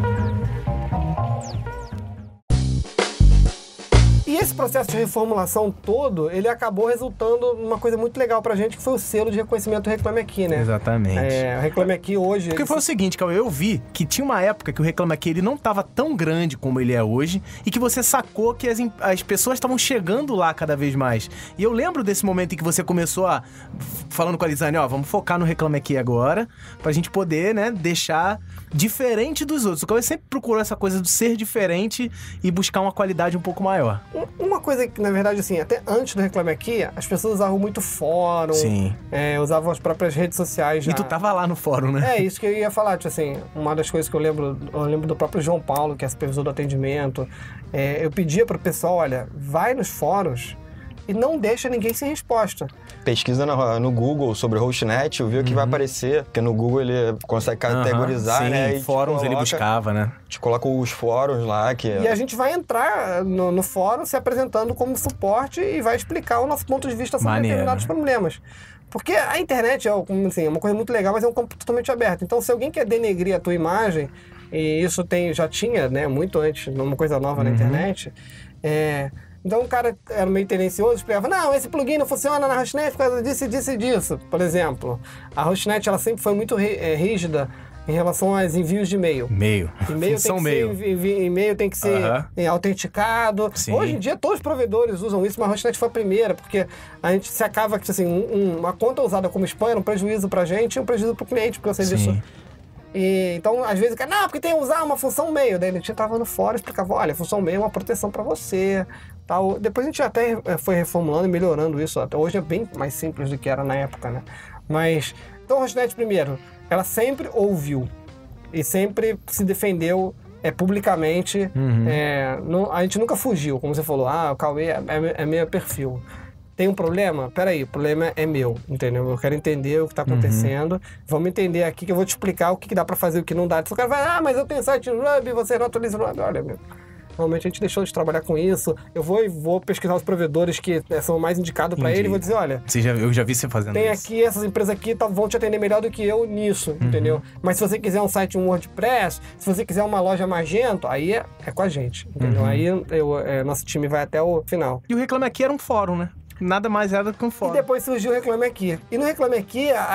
C: E esse processo de reformulação todo, ele acabou resultando numa coisa muito legal pra gente, que foi o selo de reconhecimento Reclame Aqui, né?
B: Exatamente.
C: É, o Reclame Aqui hoje...
B: Porque foi o seguinte, Cauê, eu vi que tinha uma época que o Reclame Aqui ele não tava tão grande como ele é hoje e que você sacou que as, em- as pessoas estavam chegando lá cada vez mais. E eu lembro desse momento em que você começou a... Falando com a Lisane, ó, vamos focar no Reclame Aqui agora pra gente poder, né, deixar diferente dos outros. O Cauê sempre procurou essa coisa do ser diferente e buscar uma qualidade um pouco maior.
C: Uma coisa que, na verdade, assim, até antes do Reclame Aqui, as pessoas usavam muito fórum,
B: Sim.
C: é, usavam as próprias redes sociais já.
B: E tu tava lá no fórum, né?
C: É, isso que eu ia falar, tipo assim, uma das coisas que eu lembro, eu lembro do próprio João Paulo, que é supervisor do atendimento, é, eu pedia pro pessoal, olha, vai nos fóruns e não deixa ninguém sem resposta.
D: Pesquisa no, no Google sobre Hostnet, vê o que vai aparecer, porque no Google ele consegue categorizar,
B: Aham, sim,
D: né? E te
B: fóruns ele
D: coloca-
B: buscava, né?
D: Te coloca os fóruns lá, que
C: E a gente vai entrar no, no fórum se apresentando como suporte e vai explicar o nosso ponto de vista sobre
B: Maneiro.
C: determinados problemas. Porque a internet é como, assim, é uma coisa muito legal, mas é um campo totalmente aberto. Então, se alguém quer denegrir a tua imagem, e isso tem, já tinha, né, muito antes, uma coisa nova na internet, é... Então o cara era meio tendencioso, explicava, não, esse plugin não funciona na Hostnet por causa disso, disso e disso. Por exemplo, a Hostnet ela sempre foi muito ri- é, rígida em relação aos envios de e-mail.
B: Meio.
C: E-mail tem
B: Função
C: que
B: meio.
C: ser, envi- e-mail tem que ser
B: Aham.
C: é, autenticado.
B: Sim.
C: Hoje em dia todos os provedores usam isso, mas a Hostnet foi a primeira, porque a gente se acaba que assim, um- um- uma conta usada como spam era um prejuízo pra gente e um prejuízo pro cliente, porque o serviço...
B: Sim.
C: E, então, às vezes, o cara, não, porque tem que usar uma função meio. Daí a gente entrava no fórum e explicava, olha, a função meio é uma proteção para você. Tal. Depois a gente até eh, foi reformulando e melhorando isso. Até hoje é bem mais simples do que era na época, né? Mas, então a Hostnet, primeiro, ela sempre ouviu e sempre se defendeu é, publicamente.
B: Uhum.
C: É, não, a gente nunca fugiu, como você falou, ah, o Cauê é, é, é meu perfil. Tem um problema? Peraí, o problema é meu, entendeu? Eu quero entender o que está acontecendo. Vamos entender aqui que eu vou te explicar o que, que dá para fazer e o que não dá. Se o cara vai, ah, mas eu tenho site no Ruby, você não atualiza no Ruby. Olha, meu, realmente a gente deixou de trabalhar com isso. Eu vou e vou pesquisar os provedores que é, são mais indicados para
B: Entendi.
C: ele e vou dizer, olha,
B: Você já, eu já vi você fazendo
C: tem
B: isso.
C: aqui, essas empresas aqui tá, vão te atender melhor do que eu nisso,
B: Uhum.
C: entendeu? Mas se você quiser um site um WordPress, se você quiser uma loja Magento, aí é, é com a gente, entendeu?
B: Uhum.
C: Aí eu, é, nosso time vai até o final.
B: E o Reclame Aqui era um fórum, né? Nada mais era do que um
C: E
B: fórum.
C: depois surgiu o Reclame Aqui. E no Reclame Aqui, aí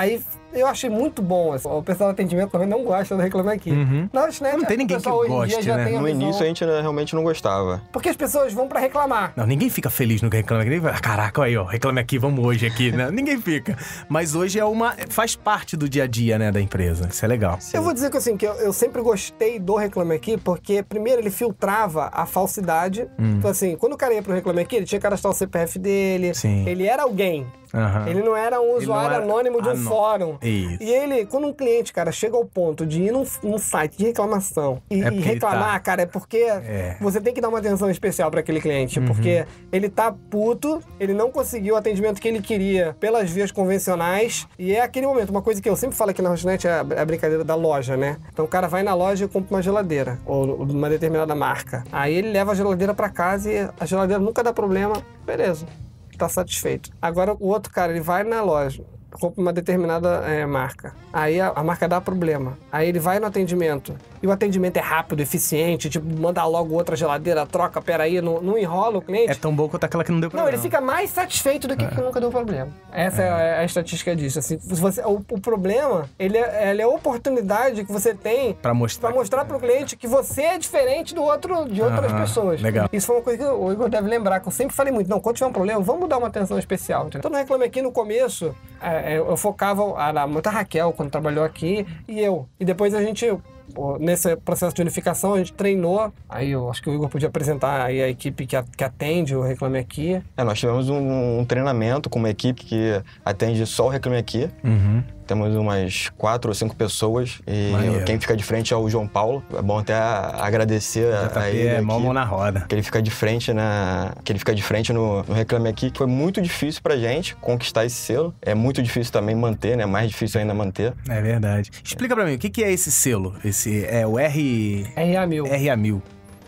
C: eu achei muito bom. Assim. O pessoal do atendimento também não gosta do Reclame Aqui.
B: Uhum.
C: Na Hotnet,
B: não tem ninguém que goste, né?
D: No início a gente realmente não gostava.
C: Porque as pessoas vão pra reclamar.
B: Não, ninguém fica feliz no Reclame Aqui. Ah, caraca, aí, ó, Reclame Aqui, vamos hoje aqui, né? Ninguém fica. Mas hoje é uma... faz parte do dia a dia, né, da empresa. Isso é legal.
C: Sim. Eu vou dizer que assim, que eu, eu sempre gostei do Reclame Aqui, porque primeiro ele filtrava a falsidade. Hum. Então assim, quando o cara ia pro Reclame Aqui, ele tinha que cadastrar o C P F dele.
B: Sim.
C: Ele era alguém. Uhum. Ele não era um usuário era... anônimo de um Anô... fórum.
B: Isso.
C: E ele, quando um cliente, cara, chega ao ponto de ir num, num site de reclamação e, é e reclamar, tá... cara, é porque é. você tem que dar uma atenção especial para aquele cliente. Uhum. Porque ele tá puto, ele não conseguiu o atendimento que ele queria pelas vias convencionais. E é aquele momento, uma coisa que eu sempre falo aqui na Hotnet é a brincadeira da loja, né? Então o cara vai na loja e compra uma geladeira, ou uma determinada marca. Aí ele leva a geladeira para casa e a geladeira nunca dá problema. Beleza. Tá satisfeito. Agora o outro cara, ele vai na loja, compra uma determinada é, marca. Aí a, a marca dá problema. Aí ele vai no atendimento. E o atendimento é rápido, eficiente, tipo, manda logo outra geladeira, troca, peraí, não, não enrola o cliente.
B: É tão bom quanto aquela que não deu problema.
C: Não, ele fica mais satisfeito do que, é. que nunca deu problema. Essa é, é a estatística disso. Assim, você, o, o problema, ele é, ele é a oportunidade que você tem
B: pra mostrar,
C: pra mostrar pro cliente que você é diferente do outro, de outras uhum. pessoas.
B: Legal.
C: Isso foi uma coisa que o Igor deve lembrar, que eu sempre falei muito. Não, quando tiver um problema, vamos dar uma atenção especial. Entendeu? Então, no Reclame Aqui, no começo, é, eu focava a, muito a Raquel, quando trabalhou aqui, e eu. E depois a gente... Nesse processo de unificação, a gente treinou. Aí eu acho que o Igor podia apresentar aí a equipe que, a, que atende o Reclame Aqui.
D: É, nós tivemos um, um treinamento com uma equipe que atende só o Reclame Aqui.
B: Uhum.
D: Temos umas quatro ou cinco pessoas e
B: Maneiro.
D: Quem fica de frente é o João Paulo. É bom até agradecer a, a ele.
B: É, mão mão na roda.
D: Que ele fica de frente, na, que ele fica de frente no, no Reclame Aqui, que foi muito difícil pra gente conquistar esse selo. É muito difícil também manter, né? Mais difícil ainda manter.
B: É verdade. Explica pra mim, o que, que é esse selo? Esse é o R...
C: R A mil.
B: R A mil.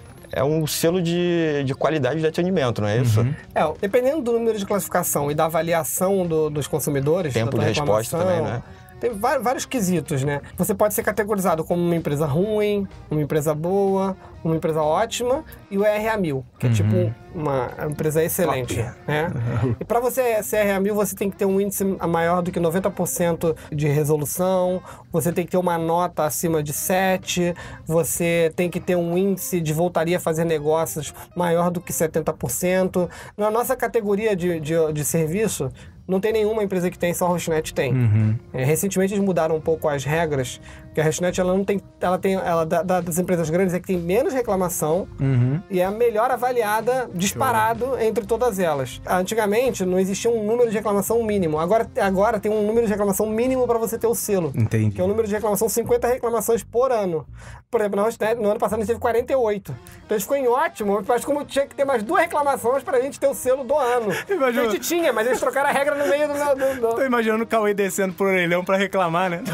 D: É um selo de, de qualidade de atendimento, não é isso?
B: Uhum.
C: É, dependendo do número de classificação e da avaliação do, dos consumidores...
D: Tempo de resposta também, né?
C: Tem vários quesitos, né? Você pode ser categorizado como uma empresa ruim, uma empresa boa, uma empresa ótima e o R A mil, que é uhum. tipo uma empresa excelente, Top. né? Uhum. E para você ser R A mil, você tem que ter um índice maior do que noventa por cento de resolução, você tem que ter uma nota acima de sete, você tem que ter um índice de voltaria a fazer negócios maior do que setenta por cento. Na nossa categoria de, de, de serviço, não tem nenhuma empresa que tem, só a Hotnet tem. Uhum. É, recentemente eles mudaram um pouco as regras, porque a Hotnet, ela não tem, ela tem, ela da, das empresas grandes é que tem menos reclamação
B: uhum.
C: e é a melhor avaliada disparado Show. entre todas elas. Antigamente não existia um número de reclamação mínimo, agora, agora tem um número de reclamação mínimo para você ter o selo.
B: Entendi.
C: Que é o número de reclamação, cinquenta reclamações por ano. Por exemplo, na Hotnet, no ano passado a gente teve quarenta e oito. Então isso ficou em ótimo, mas como tinha que ter mais duas reclamações pra gente ter o selo do ano.
B: Imagina.
C: A gente tinha, mas eles trocaram a regra no meio do... do, do...
B: Tô imaginando o Cauê descendo pro orelhão pra reclamar, né?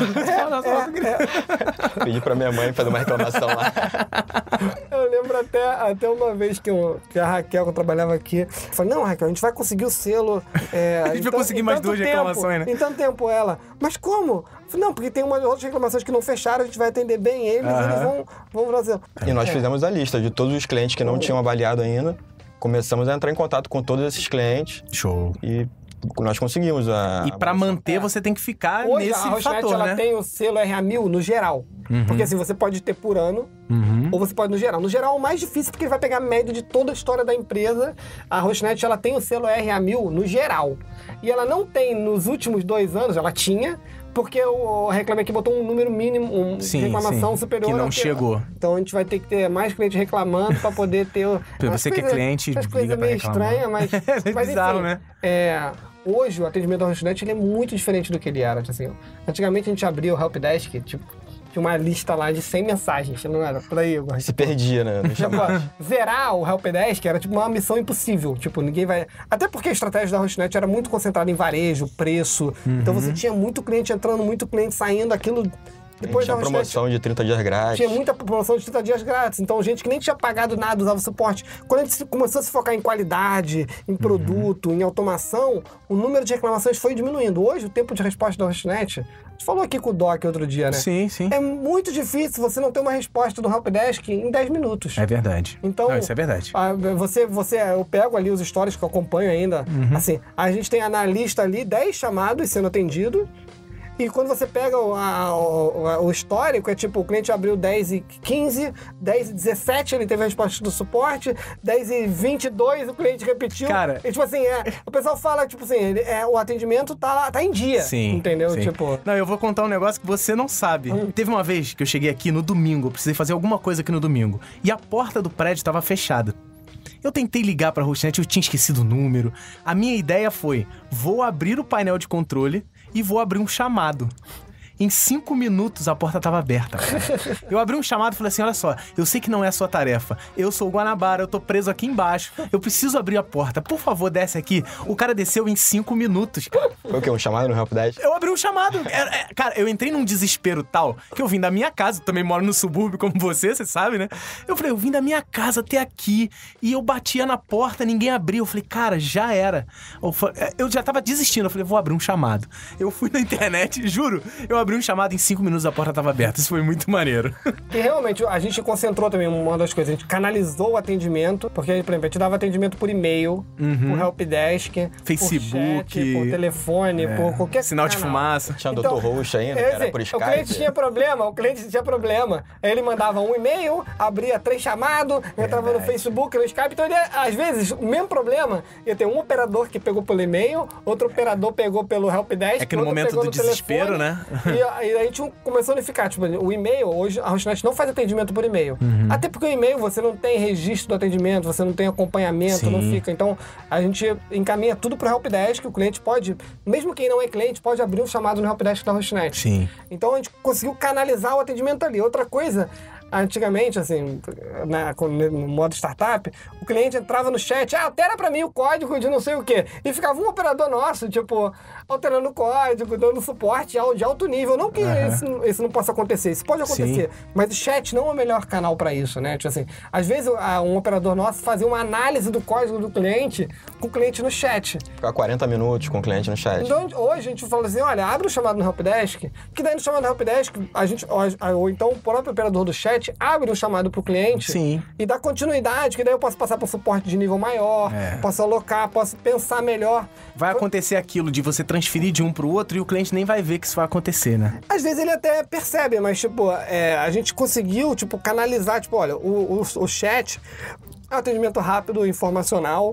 C: É, é, é.
D: Pedi pra minha mãe fazer uma reclamação lá.
C: Eu lembro até, até uma vez que, eu, que a Raquel, que eu trabalhava aqui, falou, não, Raquel, a gente vai conseguir o selo... É,
B: a gente vai conseguir mais duas
C: tempo,
B: reclamações, né?
C: Em tanto tempo, ela, mas como? Falei, não, porque tem umas outras reclamações que não fecharam, a gente vai atender bem eles, uhum. eles vão, vão fazer.
D: E nós
C: é.
D: fizemos a lista de todos os clientes que não tinham avaliado ainda. Começamos a entrar em contato com todos esses clientes.
B: Show.
D: E nós conseguimos a...
B: E pra manter, é. você tem que ficar
C: Hoje,
B: nesse
C: a Hotnet,
B: fator,
C: ela
B: né?
C: tem o selo R A mil no geral. Uhum. Porque assim, você pode ter por ano, uhum. ou você pode no geral. No geral, o mais difícil, porque ele vai pegar a média de toda a história da empresa. A Hotnet, ela tem o selo R A mil no geral. E ela não tem, nos últimos dois anos, ela tinha... Porque o Reclame Aqui botou um número mínimo, um
B: sim,
C: reclamação
B: sim,
C: superior.
B: que não
C: ao
B: chegou.
C: Então a gente vai ter que ter mais cliente reclamando para poder ter...
B: Você que é cliente,
C: as coisas meio estranhas, mas...
B: é
C: mas
B: bizarro,
C: enfim,
B: né?
C: É, hoje o atendimento da Hotnet ele é muito diferente do que ele era. Assim, antigamente a gente abria o Helpdesk, tipo... Tinha uma lista lá de cem mensagens, não era? Por aí, eu
D: Se perdia, né?
C: Tipo, zerar o Helpdesk era tipo uma missão impossível. Tipo, ninguém vai... Até porque a estratégia da Hotnet era muito concentrada em varejo, preço. Uhum. Então você tinha muito cliente entrando, muito cliente saindo, aquilo...
D: Depois tinha promoção de trinta dias grátis.
C: Tinha muita promoção de trinta dias grátis. Então, gente que nem tinha pagado nada usava o suporte. Quando a gente começou a se focar em qualidade, em produto, uhum. em automação, o número de reclamações foi diminuindo. Hoje, o tempo de resposta da Hotnet... A gente falou aqui com o Doc outro dia, né?
B: Sim, sim.
C: É muito difícil você não ter uma resposta do Helpdesk em dez minutos.
B: É verdade.
C: Então,
B: não, isso é verdade.
C: A, você, você, eu pego ali os stories que eu acompanho ainda. Uhum. Assim, a gente tem na lista ali dez chamados sendo atendidos. E quando você pega o, a, o, o histórico, é tipo, o cliente abriu dez e quinze, dez e dezessete, ele teve a resposta do suporte, dez e vinte e dois, o cliente repetiu.
B: Cara...
C: E, tipo assim, é, o pessoal fala, tipo assim, ele, é, o atendimento tá, tá em dia.
B: Sim.
C: Entendeu?
B: Sim.
C: Tipo...
B: Não, eu vou contar um negócio que você não sabe. Hum. Teve uma vez que eu cheguei aqui no domingo, eu precisei fazer alguma coisa aqui no domingo, e a porta do prédio tava fechada. Eu tentei ligar pra Hostnet, eu tinha esquecido o número. A minha ideia foi, vou abrir o painel de controle e vou abrir um chamado. Em cinco minutos, a porta estava aberta, cara. Eu abri um chamado e falei assim, olha só, eu sei que não é a sua tarefa. Eu sou o Guanabara, eu tô preso aqui embaixo. Eu preciso abrir a porta. Por favor, desce aqui. O cara desceu em cinco minutos, cara.
D: Foi o quê? Um chamado no Helpdesk?
B: Eu abri um chamado. É, é, cara, eu entrei num desespero tal que eu vim da minha casa. Eu também moro no subúrbio como você, você sabe, né? Eu falei, eu vim da minha casa até aqui e eu batia na porta, ninguém abriu. Eu falei, cara, já era. Eu, eu já tava desistindo. Eu falei, vou abrir um chamado. Eu fui na internet, juro, eu abri um chamado, em cinco minutos a porta tava aberta. Isso foi muito maneiro.
C: E realmente, a gente concentrou também uma das coisas, a gente canalizou o atendimento, porque, por exemplo, a gente dava atendimento por e-mail, uhum. por helpdesk,
B: Facebook,
C: por chat, por telefone, é. por qualquer
B: sinal
C: canal.
B: de fumaça.
D: Tinha
C: então,
D: doutor Roxo ainda,
C: esse,
D: era por Skype.
C: O cliente tinha problema, o cliente tinha problema. Ele mandava um e-mail, abria três chamados, entrava no Facebook, no Skype. Então, ele, às vezes, o mesmo problema, ia ter um operador que pegou pelo e-mail, outro operador pegou pelo helpdesk,
B: é que no momento do desespero, né?
C: E, e a gente começou a unificar. Tipo, o e-mail, hoje, a Hostnet não faz atendimento por e-mail. Uhum. Até porque o e-mail, você não tem registro do atendimento, você não tem acompanhamento, Sim. não fica. Então, a gente encaminha tudo pro helpdesk, o cliente pode, mesmo quem não é cliente, pode abrir um chamado no helpdesk da Hostnet.
B: Sim.
C: Então, a gente conseguiu canalizar o atendimento ali. Outra coisa... Antigamente, assim, na, no modo startup, o cliente entrava no chat, ah, altera pra mim o código de não sei o quê. E ficava um operador nosso, tipo, alterando o código, dando suporte de alto nível. Não que uhum. isso, isso não possa acontecer, isso pode acontecer. Sim. Mas o chat não é o melhor canal pra isso, né? Tipo assim, às vezes um operador nosso fazia uma análise do código do cliente com o cliente no chat.
D: Ficar quarenta minutos com o cliente no chat.
C: Então, hoje a gente fala assim, olha, abre o chamado no helpdesk, que daí no chamado no helpdesk, a gente, ou, ou então o próprio operador do chat abre um chamado pro cliente
B: Sim.
C: e dá continuidade, que daí eu posso passar para suporte de nível maior, é. posso alocar, posso pensar melhor.
B: Vai acontecer aquilo de você transferir de um pro outro e o cliente nem vai ver que isso vai acontecer, né?
C: Às vezes ele até percebe, mas, tipo, é, a gente conseguiu, tipo, canalizar, tipo, olha, o, o, o chat é um atendimento rápido, informacional,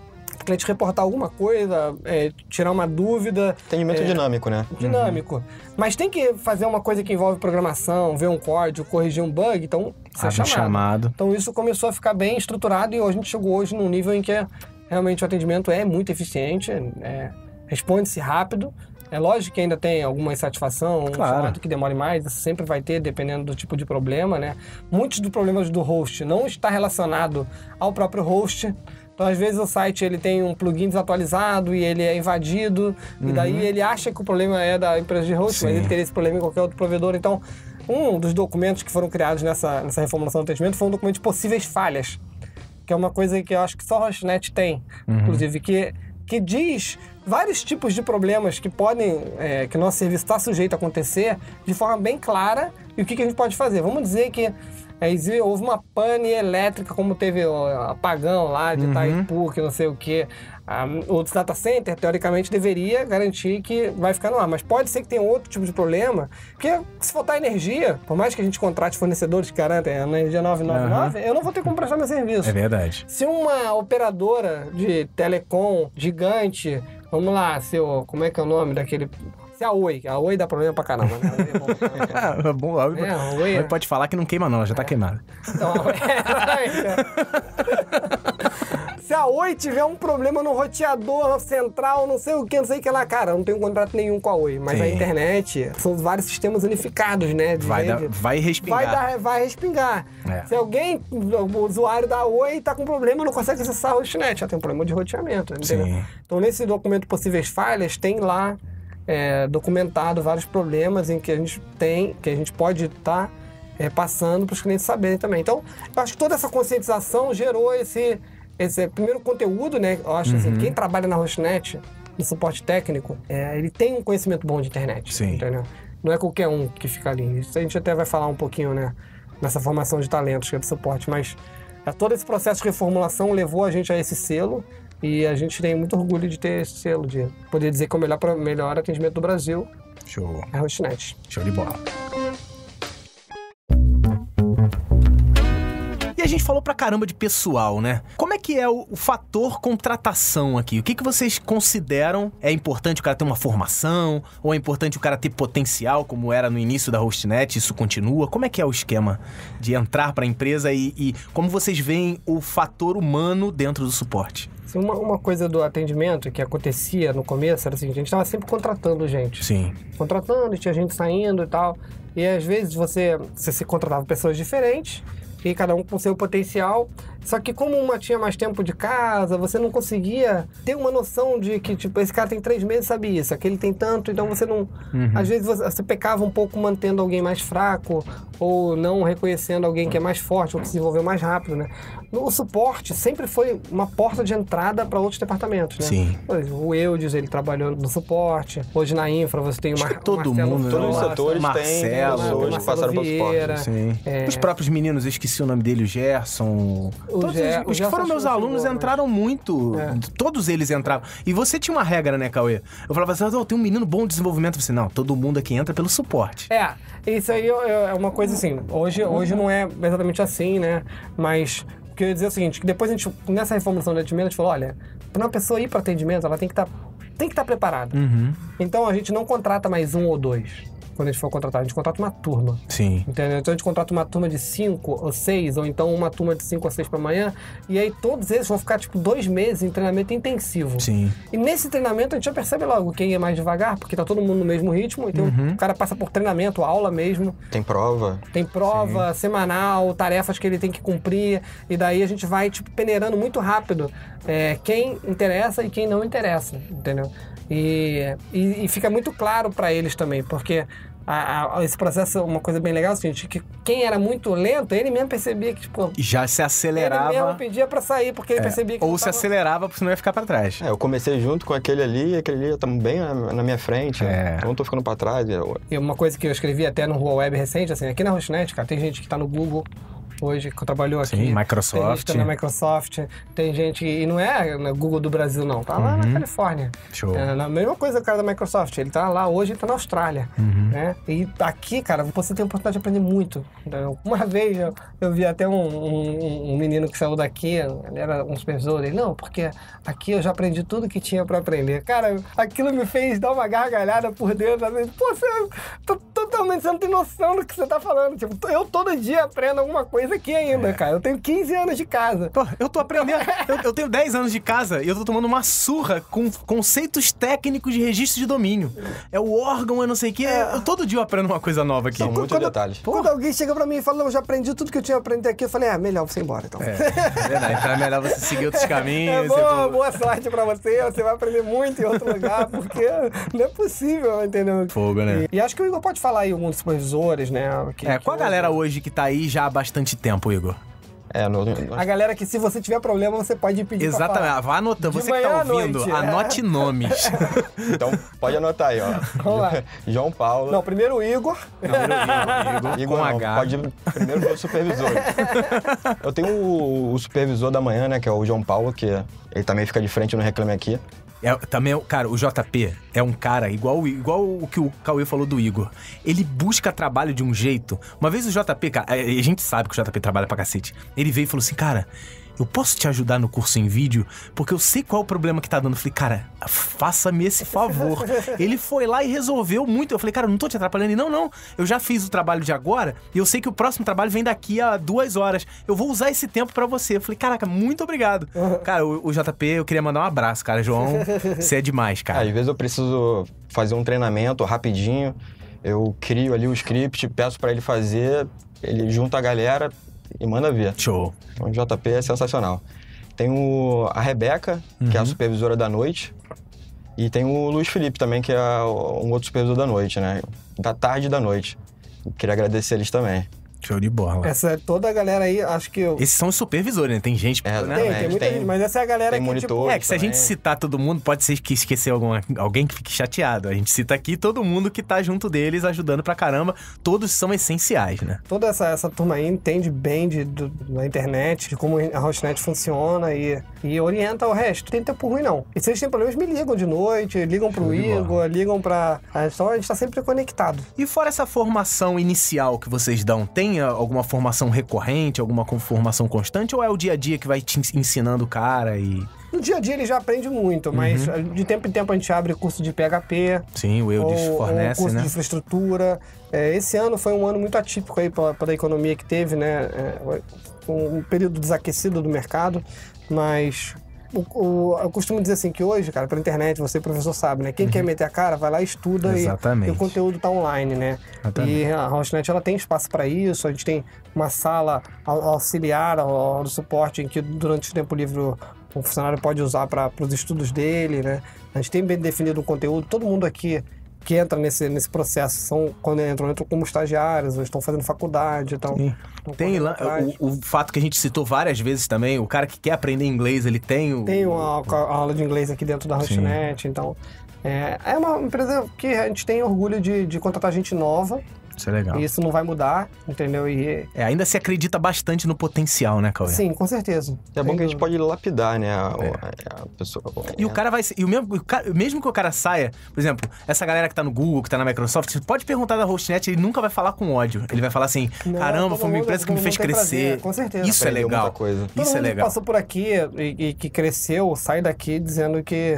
C: o cliente reportar alguma coisa, é, tirar uma dúvida.
D: Atendimento é, dinâmico, né?
C: Dinâmico. Uhum. Mas tem que fazer uma coisa que envolve programação, ver um código, corrigir um bug, então você é chamado.
B: chamado.
C: Então isso começou a ficar bem estruturado e a gente chegou hoje num nível em que realmente o atendimento é muito eficiente, é, responde-se rápido. É lógico que ainda tem alguma insatisfação, um
B: claro.
C: chamado que demore mais, isso sempre vai ter, dependendo do tipo de problema, né? Muitos dos problemas do host não está relacionado ao próprio host. Então, às vezes, o site ele tem um plugin desatualizado e ele é invadido, uhum. e daí ele acha que o problema é da empresa de host, Sim. mas ele teria esse problema em qualquer outro provedor. Então, um dos documentos que foram criados nessa, nessa reformulação do atendimento foi um documento de possíveis falhas, que é uma coisa que eu acho que só a Hostnet tem, uhum. inclusive, que, que diz vários tipos de problemas que podem, é, que o nosso serviço está sujeito a acontecer de forma bem clara e o que, que a gente pode fazer. Vamos dizer que é, houve uma pane elétrica, como teve o apagão lá de uhum. Itaipu, que não sei o quê. Um, outro data center, teoricamente, deveria garantir que vai ficar no ar. Mas pode ser que tenha outro tipo de problema, porque se faltar energia, por mais que a gente contrate fornecedores que garantem a energia novecentos e noventa e nove, uhum. eu não vou ter como prestar meu serviço.
B: É verdade.
C: Se uma operadora de telecom gigante, vamos lá, seu, como é que é o nome daquele... Se a Oi, a Oi dá problema pra caramba, né?
B: É bom, a Oi, é, a Oi, Oi pode falar que não queima não, ela já é. tá queimada. Então,
C: é, se a Oi tiver um problema no roteador central, não sei o que, não sei o que lá, cara, eu não tenho contrato nenhum com a Oi, mas Sim. a internet são vários sistemas unificados, né?
B: Vai, dar, vai respingar.
C: Vai, dar, vai respingar.
B: É.
C: Se alguém, o usuário da Oi tá com problema, não consegue acessar a Hostnet, já tem um problema de roteamento, entendeu?
B: Sim.
C: Então, nesse documento possíveis falhas, tem lá É, documentado vários problemas em que a gente tem, que a gente pode estar tá, é, passando para os clientes saberem também. Então, eu acho que toda essa conscientização gerou esse, esse primeiro conteúdo, né? Eu acho uhum. assim, quem trabalha na Hostnet, no suporte técnico, é, ele tem um conhecimento bom de internet.
B: Sim. Entendeu?
C: Não é qualquer um que fica ali. Isso a gente até vai falar um pouquinho, né? Nessa formação de talentos que é do suporte, mas é, todo esse processo de reformulação levou a gente a esse selo. E a gente tem muito orgulho de ter esse selo, de poder dizer que é o melhor, melhor atendimento do Brasil.
B: Show.
C: É a Hostnet.
B: Show de bola. E a gente falou pra caramba de pessoal, né? Como é que é o, o fator contratação aqui? O que, que vocês consideram é importante o cara ter uma formação? Ou é importante o cara ter potencial, como era no início da Hostnet? Isso continua? Como é que é o esquema de entrar pra empresa e, e como vocês veem o fator humano dentro do suporte?
C: Uma, uma coisa do atendimento que acontecia no começo era o seguinte, a gente estava sempre contratando gente.
B: Sim.
C: Contratando, tinha gente saindo e tal. E às vezes você, você se contratava pessoas diferentes, e cada um com seu potencial. Só que como uma tinha mais tempo de casa, você não conseguia ter uma noção de que, tipo, esse cara tem três meses, sabe isso, aquele tem tanto, então você não... Uhum. Às vezes você, você pecava um pouco mantendo alguém mais fraco, ou não reconhecendo alguém que é mais forte, ou que se desenvolveu mais rápido, né? O suporte sempre foi uma porta de entrada para outros departamentos, né?
B: Sim.
C: O Eudes, ele trabalhou no suporte. Hoje na infra você tem uma...
B: todo
C: Marcelo
B: mundo,
D: todos os
C: Nossa,
D: setores
B: Marcelo,
D: têm pessoas que passaram pelo
C: Vieira,
D: suporte.
B: Sim.
C: É...
B: Os próprios meninos, eu esqueci o nome dele, o Gerson.
C: O
B: Todos
C: Ger-
B: os,
C: o
B: os que
C: Gerson
B: foram
C: acho
B: meus
C: que não
B: alunos
C: chegou,
B: entraram muito.
C: É.
B: Todos eles entravam. E você tinha uma regra, né, Cauê? Eu falava assim, oh, tem um menino bom de desenvolvimento. Você, não, todo mundo aqui entra pelo suporte.
C: É, isso aí é uma coisa assim, hoje, hoje não é exatamente assim, né? Mas o que eu ia dizer é o seguinte, que depois a gente, nessa reformulação do atendimento, a gente falou, olha, para uma pessoa ir para atendimento, ela tem que estar tem que estar preparada.
B: Uhum.
C: Então a gente não contrata mais um ou dois. Quando a gente for contratar, a gente contrata uma turma.
B: Sim.
C: Entendeu? Então a gente contrata uma turma de cinco ou seis, ou então uma turma de cinco ou seis para amanhã, e aí todos eles vão ficar tipo dois meses em treinamento intensivo.
B: Sim.
C: E nesse treinamento a gente já percebe logo quem é mais devagar, porque tá todo mundo no mesmo ritmo, então
B: Uhum.
C: o cara passa por treinamento, aula mesmo.
D: Tem prova.
C: Tem prova Sim. semanal, tarefas que ele tem que cumprir, e daí a gente vai tipo, peneirando muito rápido é, quem interessa e quem não interessa, entendeu? E, e, e fica muito claro para eles também, porque a, a, esse processo, uma coisa bem legal, é o seguinte, que quem era muito lento, ele mesmo percebia que, tipo...
B: Já se acelerava.
C: Ele mesmo pedia pra sair, porque ele
B: é,
C: percebia que...
B: Ou se
C: tava...
B: acelerava, porque senão ia ficar pra trás.
D: É, eu comecei junto com aquele ali, e aquele ali tá bem na, na minha frente,
B: É.
D: né? Então eu tô ficando pra trás. Eu...
C: E uma coisa que eu escrevi até no Rua Web recente, assim, aqui na Hostnet, cara, tem gente que tá no Google hoje, que trabalhou aqui.
B: Sim, Microsoft.
C: Tem gente que tá na Microsoft, tem gente... E não é na Google do Brasil, não. Tá lá
B: uhum.
C: na Califórnia.
B: Show.
C: É, na mesma coisa o cara da Microsoft. Ele tá lá hoje, ele tá na Austrália.
B: Uhum.
C: Né? E aqui, cara, você tem a oportunidade de aprender muito. Então, uma vez eu, eu vi até um, um, um menino que saiu daqui, ele era um supervisor, ele, não, porque aqui eu já aprendi tudo que tinha pra aprender. Cara, aquilo me fez dar uma gargalhada por dentro. Assim, pô, você tá totalmente, você não tem noção do que você tá falando. Tipo, eu todo dia aprendo alguma coisa aqui ainda, é. cara. Eu tenho quinze anos de casa.
B: Pô, eu tô aprendendo. eu, eu tenho dez anos de casa e eu tô tomando uma surra com conceitos técnicos de registro de domínio. É o órgão, é não sei o quê. É. Eu, todo dia eu aprendo uma coisa nova aqui.
D: São muitos
C: quando,
D: detalhes.
C: Quando alguém chega pra mim e fala, não, eu já aprendi tudo que eu tinha aprendido aqui, eu falei, é, melhor você ir embora, então.
B: É, é verdade. Então é melhor você seguir outros caminhos.
C: É boa,
B: você...
C: boa sorte pra você. Você vai aprender muito em outro lugar, porque não é possível, entendeu?
B: Fogo, né?
C: E, e acho que o Igor pode falar aí alguns supervisores, né? Que,
B: é,
C: que
B: qual a galera hoje que tá aí já há bastante tempo, Igor?
D: É, no, no...
C: A galera que se você tiver problema, você pode pedir
B: Exatamente.
C: pra falar.
B: Vá anotando.
C: De
B: Você que tá
C: manhã à
B: ouvindo,
C: noite.
B: anote nomes.
D: Então, pode anotar aí, ó.
C: Vamos lá.
D: João Paulo.
C: Não, primeiro o Igor.
B: Não, Igor, Igor,
D: Igor
B: com
D: não,
B: H.
D: pode primeiro ver o supervisor. Eu tenho o, o supervisor da manhã, né, que é o João Paulo, que ele também fica de frente no Reclame Aqui.
B: É, também, cara, o J P é um cara igual, igual o que o Cauê falou do Igor. Ele busca trabalho de um jeito. Uma vez o J P, cara, a gente sabe que o J P trabalha pra cacete. Ele veio e falou assim, cara, eu posso te ajudar no curso em vídeo? Porque eu sei qual é o problema que tá dando. Eu falei, cara, faça-me esse favor. Ele foi lá e resolveu muito. Eu falei, cara, eu não tô te atrapalhando. Ele, não, não, eu já fiz o trabalho de agora e eu sei que o próximo trabalho vem daqui a duas horas. Eu vou usar esse tempo pra você. Eu falei, caraca, muito obrigado. Cara, o, o J P, eu queria mandar um abraço, cara. João, você é demais, cara.
D: Às vezes eu preciso fazer um treinamento rapidinho. Eu crio ali o script, peço pra ele fazer, ele junta a galera e manda ver.
B: Show.
D: Então, o J P é sensacional. Tem o, a Rebeca, uhum. que é a supervisora da noite. E tem o Luiz Felipe também, que é um outro supervisor da noite, né? Da tarde e da noite. Queria agradecer eles também.
B: Show de bola.
C: Essa, toda a galera aí, acho que... Eu...
B: Esses são os supervisores, né? Tem gente...
D: É,
B: né?
C: Tem, tem muita
D: tem-
C: gente, mas essa é a galera
D: tem
C: que,
D: monitor.
C: tipo...
B: É, que se a gente
D: também.
B: citar todo mundo, pode ser que esquecer alguma, alguém que fique chateado. A gente cita aqui todo mundo que tá junto deles, ajudando pra caramba. Todos são essenciais, né?
C: Toda essa, essa turma aí entende bem de, do, da internet, de como a Hostnet funciona e, e orienta o resto. Não tem tempo ruim, não. E se eles têm problemas, me ligam de noite, ligam pro
B: de
C: Igor,
B: bola.
C: ligam pra... Então a gente tá sempre conectado.
B: E fora essa formação inicial que vocês dão, tem ah, alguma formação recorrente, alguma com- formação constante? Ou é o dia a dia que vai te ens- ensinando o cara e...
C: No dia a dia ele já aprende muito, mas de tempo em tempo a gente abre curso de P H P,
B: Sim, o Eudes
C: ou, ou
B: fornece,
C: curso
B: né?
C: de infraestrutura. É, esse ano foi um ano muito atípico aí para a economia que teve, né? É, um período desaquecido do mercado, mas o, o, eu costumo dizer assim que hoje, cara, pela internet, você professor sabe, né? Quem quer meter a cara, vai lá e estuda e,
B: Exatamente.
C: e o conteúdo tá online, né?
B: Exatamente.
C: E a Hostnet, ela tem espaço para isso, a gente tem uma sala au- auxiliar ao, ao suporte em que durante o tempo livre o o funcionário pode usar para os estudos dele, né? A gente tem bem definido o conteúdo. Todo mundo aqui que entra nesse, nesse processo, são, quando entram, entram como estagiários, ou estão fazendo faculdade, então...
B: Sim.
C: estão
B: Tem
C: correndo
B: lá,
C: atrás.
B: o, o fato que a gente citou várias vezes também, o cara que quer aprender inglês, ele tem o...
C: Tem uma, a aula de inglês aqui dentro da Hostnet, então... É, é uma empresa que a gente tem orgulho de, de contratar gente nova,
B: Isso é legal.
C: e isso não vai mudar, entendeu? E,
B: É, ainda se acredita bastante no potencial, né, Cauê?
C: sim, com certeza.
D: É bom
C: Sem
D: que a gente
C: dúvida.
D: pode lapidar, né, a, a- a pessoa.
B: E o cara vai ser, e o mesmo, o cara- mesmo que o cara saia, por exemplo, essa galera que tá no Google, que tá na Microsoft, você pode perguntar da Hostnet, ele nunca vai falar com ódio. Ele vai falar assim,
C: Não,
B: caramba,
C: todo
B: foi uma
C: mundo-
B: empresa que
C: todo
B: me fez
C: mundo tem
B: crescer.
C: prazer, com certeza.
B: Isso é
D: Aprendeu
B: legal.
D: muita coisa.
C: Todo
B: Isso é
C: mundo que
B: legal.
C: passou por aqui e, e que cresceu, sai daqui dizendo que,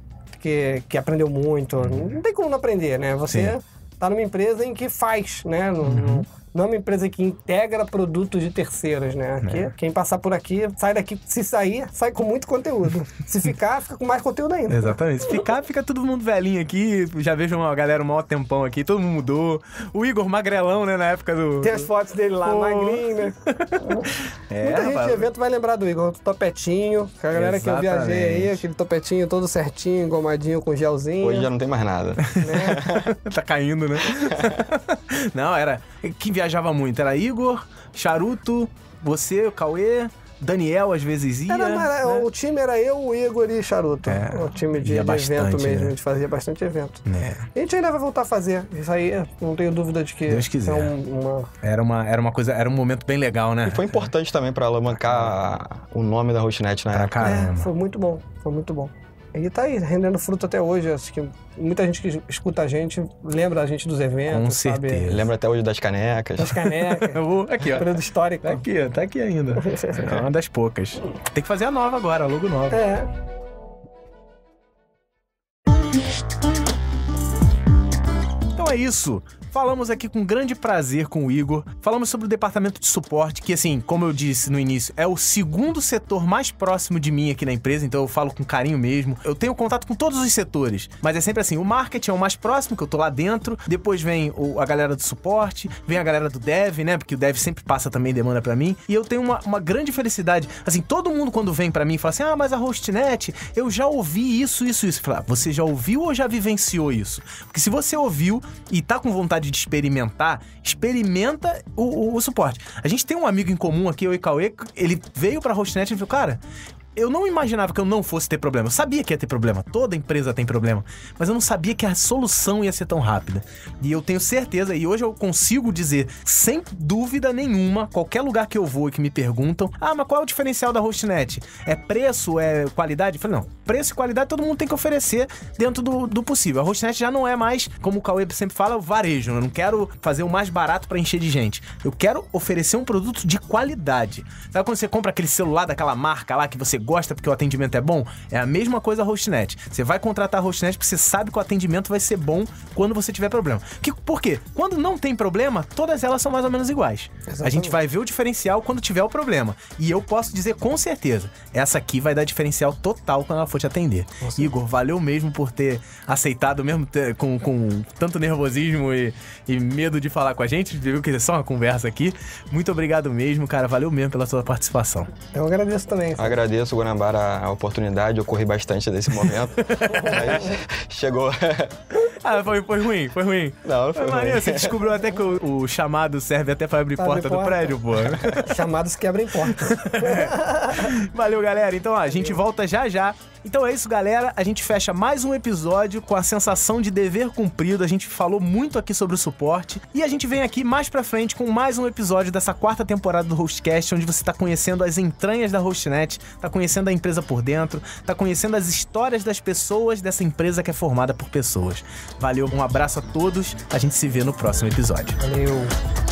C: que, que aprendeu muito. Não tem como não aprender, né? Você
B: Sim.
C: tá numa empresa em que faz, né? Não, não- não é uma empresa que integra produtos de terceiros, né? Aqui,
B: É.
C: quem passar por aqui, sai daqui, se sair, sai com muito conteúdo. Se ficar, fica com mais conteúdo ainda.
B: Exatamente. Se ficar, fica todo mundo velhinho aqui. Já vejo uma galera um maior tempão aqui, todo mundo mudou. O Igor magrelão, né, na época do...
C: Tem as fotos dele lá,
B: Pô.
C: magrinho, né?
B: É,
C: Muita gente
B: rapaz.
C: de evento vai lembrar do Igor, o topetinho. A galera que eu viajei aí,
B: Exatamente.
C: aquele topetinho todo certinho, engomadinho com gelzinho.
D: Hoje já não tem mais nada.
B: Tá caindo, né? Não, era... Quem viajava muito era Igor, Charuto, você, o Cauê, Daniel às vezes ia.
C: Era, era-
B: né?
C: O time era eu, o Igor e Charuto.
B: É,
C: o time de,
B: ia
C: de evento
B: bastante,
C: mesmo.
B: né?
C: A gente fazia bastante evento.
B: É.
C: E a gente ainda vai voltar a fazer. Isso aí, não tenho dúvida de que
B: Deus quiser.
C: é um- uma...
B: Era uma, era uma coisa, era um momento bem legal, né?
D: E foi importante também pra alavancar o nome da Hostnet na
B: Pra
D: época.
C: É,
B: caramba.
C: foi muito bom. Foi muito bom. E tá aí, rendendo fruto até hoje. Acho que muita gente que escuta a gente lembra a gente dos eventos,
B: Com
C: sabe?
B: certeza.
D: Lembra até hoje das canecas.
C: Das canecas.
B: Eu vou- aqui, ó.
C: Período histórico.
B: Tá aqui, ó. Tá aqui ainda. É uma das poucas. Tem que fazer a nova agora, a logo nova.
C: É.
B: Então é isso. Falamos aqui com grande prazer com o Igor. Falamos sobre o departamento de suporte, que assim, como eu disse no início, é o segundo setor mais próximo de mim aqui na empresa, então eu falo com carinho mesmo. Eu tenho contato com todos os setores, mas é sempre assim, o marketing é o mais próximo, que eu tô lá dentro, depois vem o- a galera do suporte, vem a galera do dev, né, porque o dev sempre passa também demanda pra mim, e eu tenho uma, uma grande felicidade. Assim, todo mundo quando vem pra mim fala assim, ah, mas a Hostnet, eu já ouvi isso, isso, isso. Fala, ah, você já ouviu ou já vivenciou isso? Porque se você ouviu e tá com vontade de experimentar, experimenta o, o- o suporte. A gente tem um amigo em comum aqui, eu e Cauê, ele veio pra Hostnet e falou, cara, eu não imaginava que eu não fosse ter problema. Eu sabia que ia ter problema. Toda empresa tem problema. Mas eu não sabia que a solução ia ser tão rápida. E eu tenho certeza, e hoje eu consigo dizer, sem dúvida nenhuma, qualquer lugar que eu vou e que me perguntam, ah, mas qual é o diferencial da Hostnet? É preço? É qualidade? Eu falei, não. Preço e qualidade todo mundo tem que oferecer dentro do, do possível. A Hostnet já não é mais, como o Cauê sempre fala, o varejo. Eu não quero fazer o mais barato pra encher de gente. Eu quero oferecer um produto de qualidade. Sabe quando você compra aquele celular daquela marca lá que você gosta porque o atendimento é bom? É a mesma coisa a Hostnet. Você vai contratar a Hostnet porque você sabe que o atendimento vai ser bom quando você tiver problema. Que, por quê? Quando não tem problema, todas elas são mais ou menos iguais.
C: Exatamente.
B: A gente vai ver o diferencial quando tiver o problema. E eu posso dizer com certeza, essa aqui vai dar diferencial total quando ela for te atender. Igor, valeu mesmo por ter aceitado, mesmo ter- com, com tanto nervosismo e, e medo de falar com a gente. Viu que é só uma conversa aqui. Muito obrigado mesmo, cara. Valeu mesmo pela sua participação.
C: Eu agradeço também.
D: Agradeço, Guanabara, a oportunidade. Eu corri bastante desse momento. Mas chegou.
B: Ah, foi, foi ruim, foi ruim.
D: Não, não foi ruim.
B: Maneiro, você descobriu até que o, o chamado serve até pra abrir
C: Pra
B: porta,
C: abrir
B: do
C: porta.
B: prédio, pô.
C: Chamados quebrem porta.
B: Valeu, galera. Então, ó, a gente volta já já. Então é isso, galera. A gente fecha mais um episódio com a sensação de dever cumprido. A gente falou muito aqui sobre o suporte. E a gente vem aqui mais pra frente com mais um episódio dessa quarta temporada do Hostcast, onde você tá conhecendo as entranhas da Hostnet, tá conhecendo a empresa por dentro, tá conhecendo as histórias das pessoas dessa empresa que é formada por pessoas. Valeu, um abraço a todos. A gente se vê no próximo episódio.
C: Valeu.